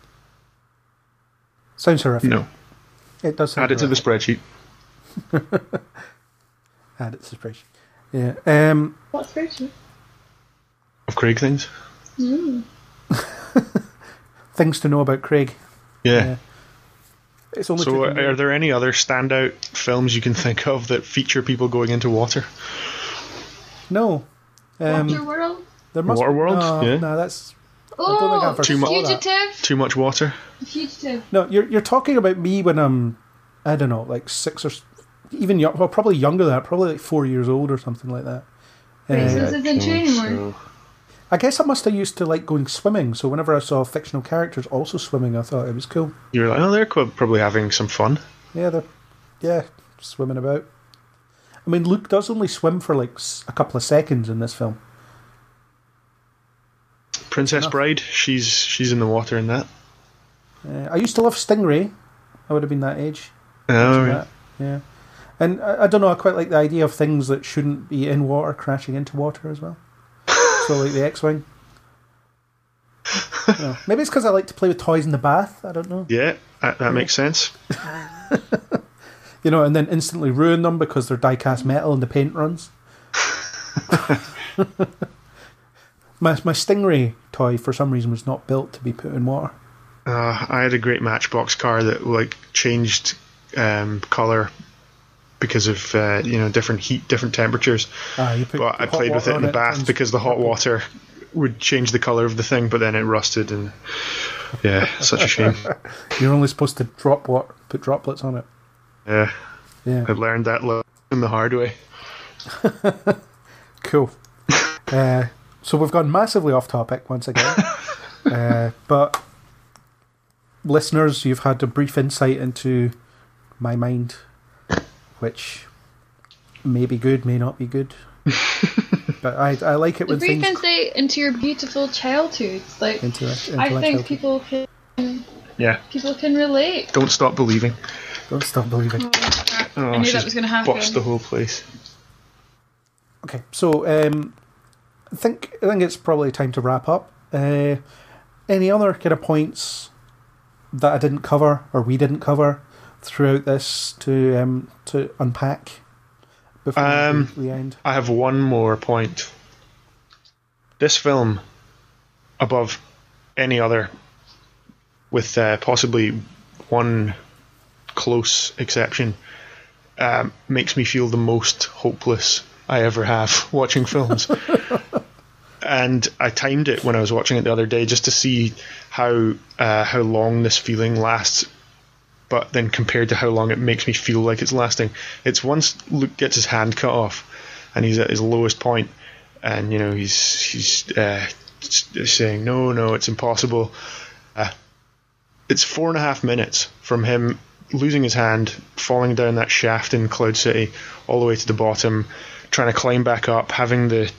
Sounds horrific. No. It does sound Add it to the horrific. spreadsheet. Add it to the spreadsheet. Yeah. Um, What spreadsheet? Of Craig things? Mm. things to know about Craig. Yeah. Yeah. It's only So, taken- are there any other standout films you can think of that feature people going into water? No. Um, Waterworld? there must Waterworld? No, Yeah. no, that's. I don't think Oh, I've ever Too mu- saw that. Fugitive? Too much water? Fugitive. No, you're you're talking about me when I'm, I don't know, like six or s- even young, well, probably younger than that, probably like four years old or something like that. Wait, Uh, so this isn't true anymore? I guess I must have used to like going swimming, so whenever I saw fictional characters also swimming, I thought it was cool. You were like, oh, they're qu- probably having some fun. Yeah, they're yeah swimming about. I mean, Luke does only swim for like s- a couple of seconds in this film. Princess Bride, she's she's in the water in that. Uh, I used to love Stingray. I would have been that age. Oh, watching yeah. that. Yeah. And I, I don't know, I quite like the idea of things that shouldn't be in water crashing into water as well. So like the X-Wing. You know, maybe it's because I like to play with toys in the bath. I don't know. Yeah, that, that makes sense. You know, and then instantly ruin them because they're die-cast metal and the paint runs. my my Stingray toy, for some reason, was not built to be put in water. Uh, I had a great Matchbox car that like changed um, color because of uh, you know different heat, different temperatures. Ah, you put but I hot played with water it in on the it, bath turns because the hot purple. water would change the color of the thing, but then it rusted and yeah, such a shame. You're only supposed to drop water, put droplets on it. Yeah, Yeah. I learned that lesson the hard way. Cool. uh, so we've gone massively off topic once again. uh, but listeners, you've had a brief insight into my mind, which may be good, may not be good. But I I like it The when brief things insight into your beautiful childhood. Like, into, into I my think childhood. people can Yeah, people can relate. don't stop believing. Don't stop believing. Oh, crap. Oh, I knew she's that was going to happen. botched the whole place. Okay, so um, I think I think it's probably time to wrap up. Uh, any other kind of points that I didn't cover or we didn't cover throughout this to um, to unpack before Um, we, we end? I have one more point. This film, above any other, with uh, possibly one close exception, um, makes me feel the most hopeless I ever have watching films. And I timed it when I was watching it the other day just to see how uh, how long this feeling lasts, but then compared to how long it makes me feel like it's lasting. It's once Luke gets his hand cut off and he's at his lowest point, and you know he's he's uh, saying no, no, it's impossible. Uh, it's four and a half minutes from him losing his hand, falling down that shaft in Cloud City, all the way to the bottom, trying to climb back up, having the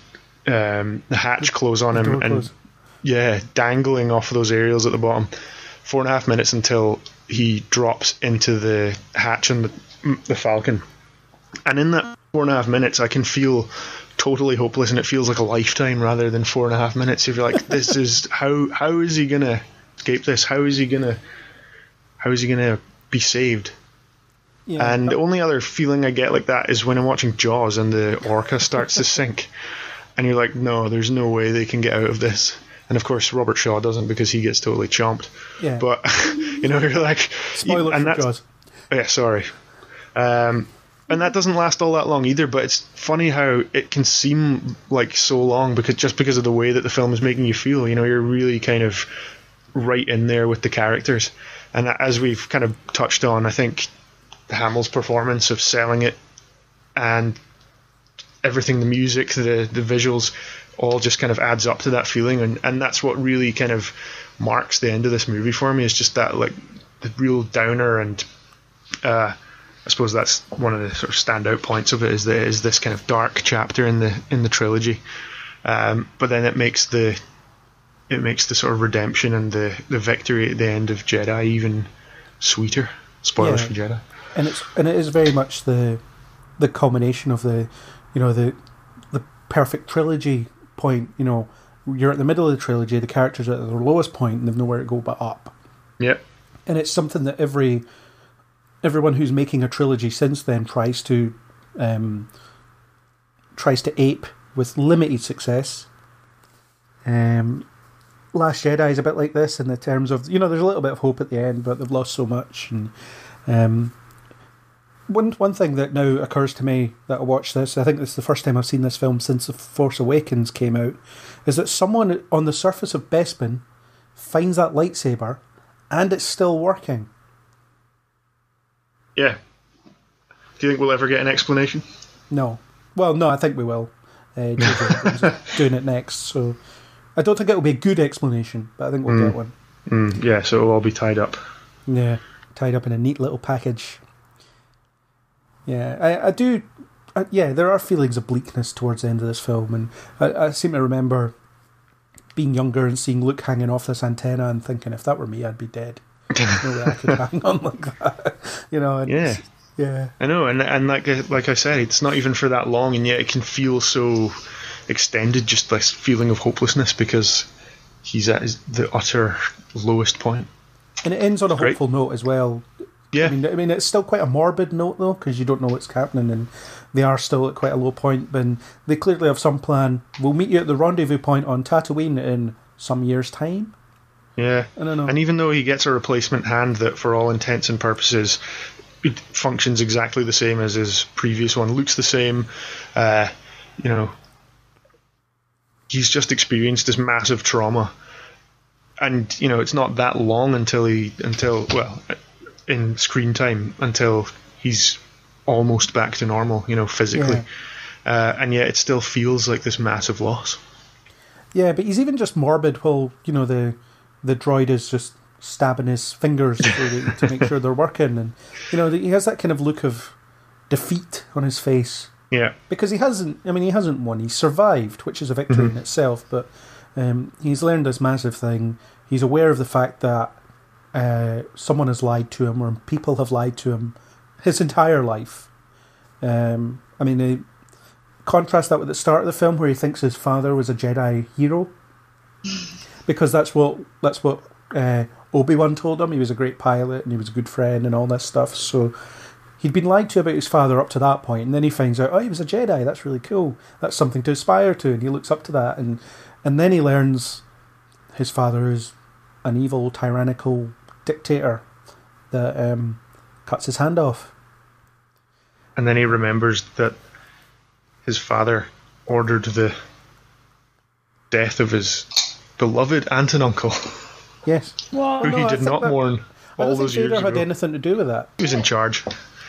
um, the hatch close on The him, door and close. yeah, dangling off of those aerials at the bottom. Four and a half minutes until he drops into the hatch on the the Falcon, and in that four and a half minutes, I can feel totally hopeless, and it feels like a lifetime rather than four and a half minutes. If you're like, this is how how is he gonna escape this? How is he gonna how is he gonna be saved? Yeah, And the only other feeling I get like that is when I'm watching Jaws and the orca starts to sink, and you're like, no, there's no way they can get out of this. And of course, Robert Shaw doesn't because he gets totally chomped. Yeah. But you know, you're like, spoiler and for that's- Jaws. yeah, sorry. Um, and that doesn't last all that long either. But it's funny how it can seem like so long because just because of the way that the film is making you feel. You know, you're really kind of right in there with the characters. And as we've kind of touched on, I think Hamill's performance of selling it and everything, the music, the the visuals, all just kind of adds up to that feeling, and, and that's what really kind of marks the end of this movie for me, is just that like the real downer, and uh, I suppose that's one of the sort of standout points of it, is that it is this kind of dark chapter in the in the trilogy, um, but then it makes the it makes the sort of redemption and the, the victory at the end of Jedi even sweeter. Spoilers Yeah. for Jedi. And it's and it is very much the the culmination of the you know the the perfect trilogy point. You know, you're at the middle of the trilogy, the characters are at their lowest point and they've nowhere to go but up. Yep. And it's something that every everyone who's making a trilogy since then tries to um, tries to ape with limited success. Um, Last Jedi is a bit like this in the terms of, you know, there's a little bit of hope at the end, but they've lost so much. And um, one one thing that now occurs to me that I watch this, I think this is the first time I've seen this film since The Force Awakens came out, is that someone on the surface of Bespin finds that lightsaber and it's still working. Yeah. Do you think we'll ever get an explanation? No. Well, no, I think we will. Uh, J J Abrams is doing it next, so I don't think it'll be a good explanation, but I think we'll Mm. get one. Mm, yeah, so it'll all be tied up. Yeah, tied up in a neat little package. Yeah, I, I do. I, yeah, there are feelings of bleakness towards the end of this film, and I, I seem to remember being younger and seeing Luke hanging off this antenna and thinking, if that were me, I'd be dead. No way I could hang on like that. You know. And Yeah. Yeah. I know, and and like like I said, it's not even for that long, and yet it can feel so extended. Just this feeling of hopelessness because he's at his, the utter lowest point. And it ends on a Great. hopeful note as well. Yeah. I mean, I mean, it's still quite a morbid note though, because you don't know what's happening, and they are still at quite a low point. But they clearly have some plan. We'll meet you at the rendezvous point on Tatooine in some years' time. Yeah. I don't know. And even though he gets a replacement hand that, for all intents and purposes, it functions exactly the same as his previous one, looks the same, uh, you know, he's just experienced this massive trauma, and you know it's not that long until he until well in screen time until he's almost back to normal, you know, physically. Yeah. Uh, and yet it still feels like this massive loss. Yeah, but he's even just morbid while, you know, the the droid is just stabbing his fingers so that, to make sure they're working, and you know he has that kind of look of defeat on his face. Yeah, because he hasn't. I mean, he hasn't won. He's survived, which is a victory Mm-hmm. in itself. But um, he's learned this massive thing. He's aware of the fact that uh, someone has lied to him, or people have lied to him, his entire life. Um, I mean, they contrast that with the start of the film, where he thinks his father was a Jedi hero, because that's what that's what uh, Obi-Wan told him. He was a great pilot and he was a good friend and all this stuff. So he'd been lied to about his father up to that point, and then he finds out, oh, he was a Jedi. That's really cool. That's something to aspire to, and he looks up to that, and and then he learns his father is an evil, tyrannical dictator that um, cuts his hand off. and then he remembers that his father ordered the death of his beloved aunt and uncle, Yes. Well, who no, he I did think not that- mourn I all don't think those years Vader had ago. anything to do with that. He was in charge.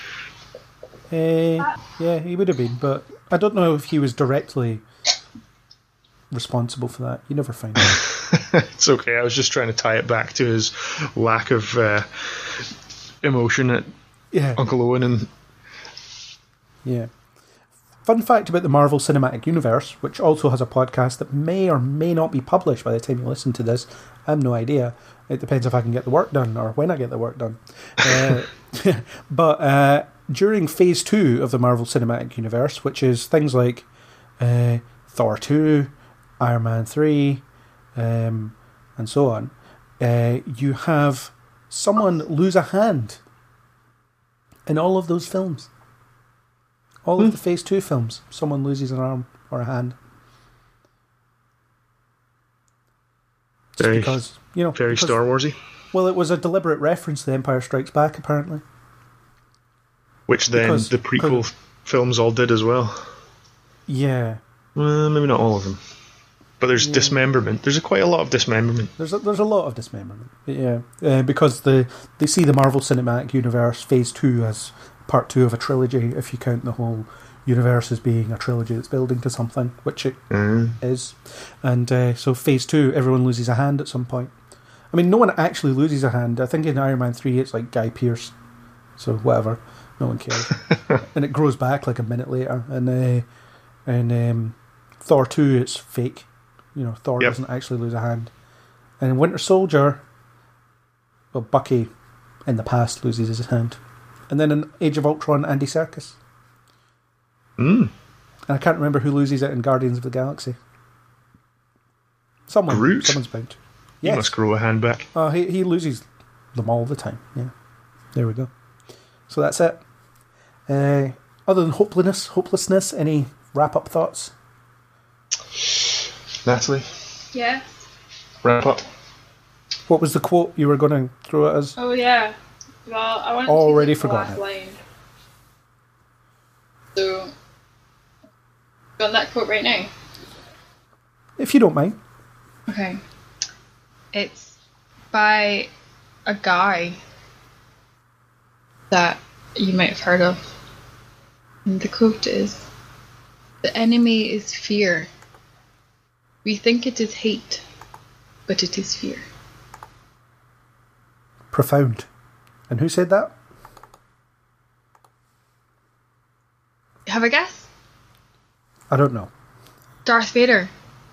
Uh, yeah, he would have been, but I don't know if he was directly responsible for that. You never find out. It's okay. I was just trying to tie it back to his lack of uh, emotion at Yeah. Uncle Owen and Yeah. Fun fact about the Marvel Cinematic Universe, which also has a podcast that may or may not be published by the time you listen to this. I have no idea. It depends if I can get the work done or when I get the work done. Uh, but uh, during Phase two of the Marvel Cinematic Universe, which is things like uh, Thor two, Iron Man three, um, and so on, uh, you have someone lose a hand in all of those films. All of the Phase two films, someone loses an arm or a hand. Just Very- because, you know, very because- Star Warsy, Well, it was a deliberate reference to The Empire Strikes Back, apparently. which then Because- the prequel because- films all did as well. Yeah, Well, maybe not all of them, but there's dismemberment. There's a, quite a lot of dismemberment. there's a, there's a lot of dismemberment. But yeah, uh, because the they see the Marvel Cinematic Universe Phase two as part two of a trilogy, if you count the whole universe as being a trilogy that's building to something, which it Mm. is. And uh, so Phase two, everyone loses a hand at some point. I mean, no one actually loses a hand. I think in Iron Man three it's like Guy Pearce, so whatever, no one cares. And it grows back like a minute later. And uh, and um, Thor two, it's fake. You know, Thor Yep. doesn't actually lose a hand. And in Winter Soldier, well, Bucky in the past loses his hand. And then in Age of Ultron, Andy Serkis. Mm. And I can't remember who loses it in Guardians of the Galaxy. Someone. Groot. Someone's bound to. He Yes. must grow a hand back. Oh, he, he loses them all the time. Yeah. There we go. So that's it. Uh, other than hopelessness, hopelessness, any wrap-up thoughts? Natalie, Yeah. wrap up. What was the quote you were going to throw at us? Oh yeah. Well, I want Already to forgotten the last it. line. So, got that quote right now. If you don't mind. Okay. It's by a guy that you might have heard of. And the quote is, "The enemy is fear. We think it is hate, but it is fear." Profound. And who said that? Have a guess? I don't know. Darth Vader.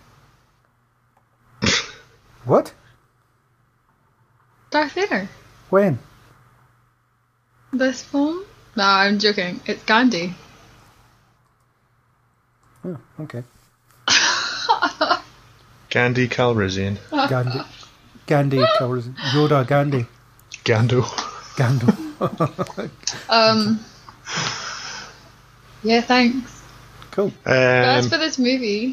What? Darth Vader. When? This film? No, I'm joking. It's Gandhi. Oh, okay. Gandhi Calrissian. Gandhi. Gandhi. Covers Yoda. Gandhi. Gando. Gandhi. Um. Yeah, thanks. Cool. Um, As for this movie,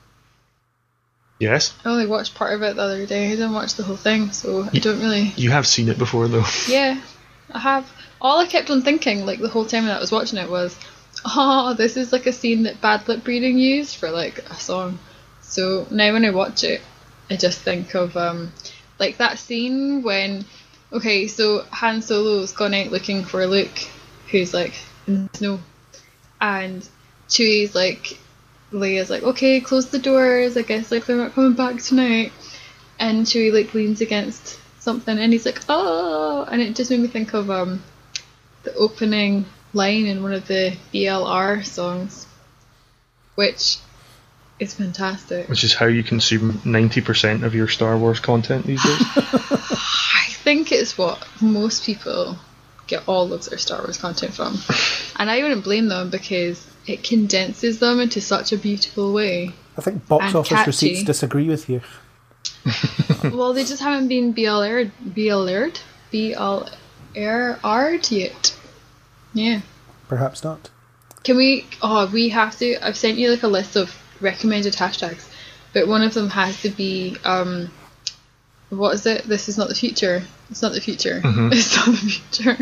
yes. I only watched part of it the other day. I didn't watch the whole thing, so I don't really. You have seen it before, though. Yeah, I have. All I kept on thinking, like the whole time that I was watching it, was, "Oh, this is like a scene that Bad Lip Reading used for like a song." So now when I watch it, I just think of um, like that scene when, okay, so Han Solo's gone out looking for Luke, who's like in the snow, and Chewie's like, Leia's like, "Okay, close the doors. I guess like they're not coming back tonight." And Chewie like leans against something, and he's like, "Oh," and it just made me think of um, the opening line in one of the B L R songs, which is fantastic. Which is how you consume ninety percent of your Star Wars content these days. I think it's what most people get all of their Star Wars content from. And I wouldn't blame them because it condenses them into such a beautiful way. I think box And office catchy. receipts disagree with you. Well, they just haven't been B L R'd, B L R'd, B L R'd yet. Yeah. Perhaps not. Can we, oh, we have to, I've sent you like a list of recommended hashtags, but one of them has to be, um, what is it? This is not the future. It's not the future. Mm-hmm. It's not the future.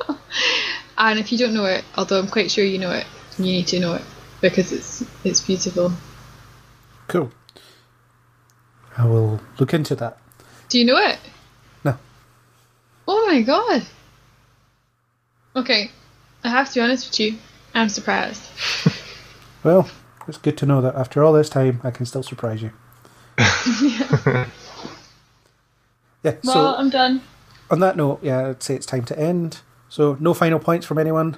And if you don't know it, although I'm quite sure you know it, you need to know it because it's it's beautiful. Cool. I will look into that. Do you know it? No. Oh my god. Okay, I have to be honest with you. I'm surprised. Well, it's good to know that after all this time, I can still surprise you. Yeah. Yeah, Well, so I'm done. on that note, yeah, I'd say it's time to end. So, no final points from anyone?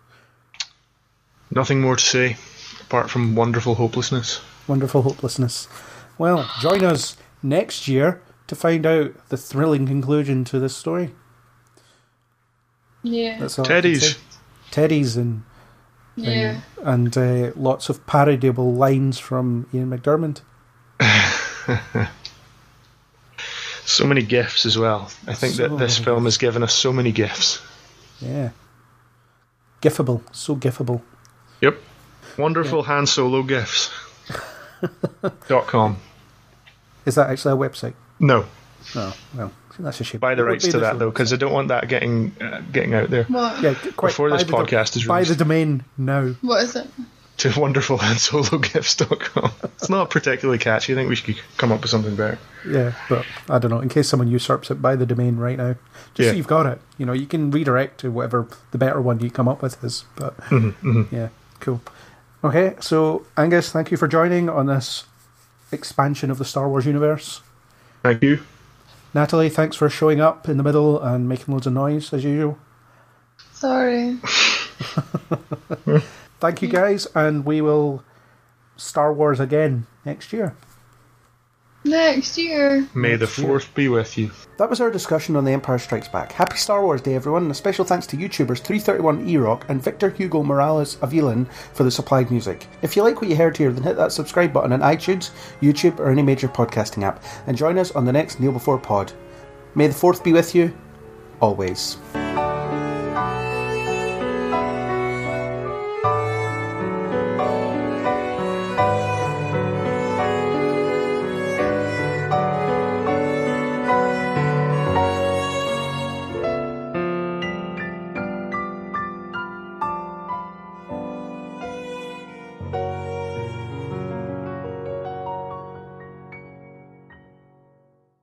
Nothing more to say, apart from wonderful hopelessness. Wonderful hopelessness. Well, join us next year to find out the thrilling conclusion to this story. Yeah. That's all I can Teddies. say. Teddies and Yeah. and uh, lots of parodiable lines from Ian McDiarmid. So many gifts as well. I think So that this many film has given us so many gifts. Yeah. Gifable. So gifable. Yep. Wonderful Han Solo gifts. dot com. Is that actually a website? No. Oh, well, that's a shame. Buy the It would rights be to the that show. though, because I don't want that getting uh, getting out there. What? Yeah, quite, Before this buy the- podcast is Buy released. the domain now. What is it? To wonderful han solo gifts dot com. It's not particularly catchy. I think we should come up with something better. Yeah, but I don't know. In case someone usurps it, buy the domain right now. Just Yeah. so you've got it. You know, you can redirect to whatever the better one you come up with is. But Mm-hmm, mm-hmm. yeah, cool. Okay, so Angus, thank you for joining on this expansion of the Star Wars universe. Thank you. Natalie, thanks for showing up in the middle and making loads of noise as usual. Sorry. Thank you guys, and we will Star Wars again next year. Next year. May the Next year. fourth be with you. That was our discussion on The Empire Strikes Back. Happy Star Wars Day, everyone, and a special thanks to YouTubers three thirty-one E-Rock and Victor Hugo Morales Avilan for the supplied music. If you like what you heard here, then hit that subscribe button on iTunes, YouTube, or any major podcasting app, and join us on the next Kneel Before Pod. May the fourth be with you, always.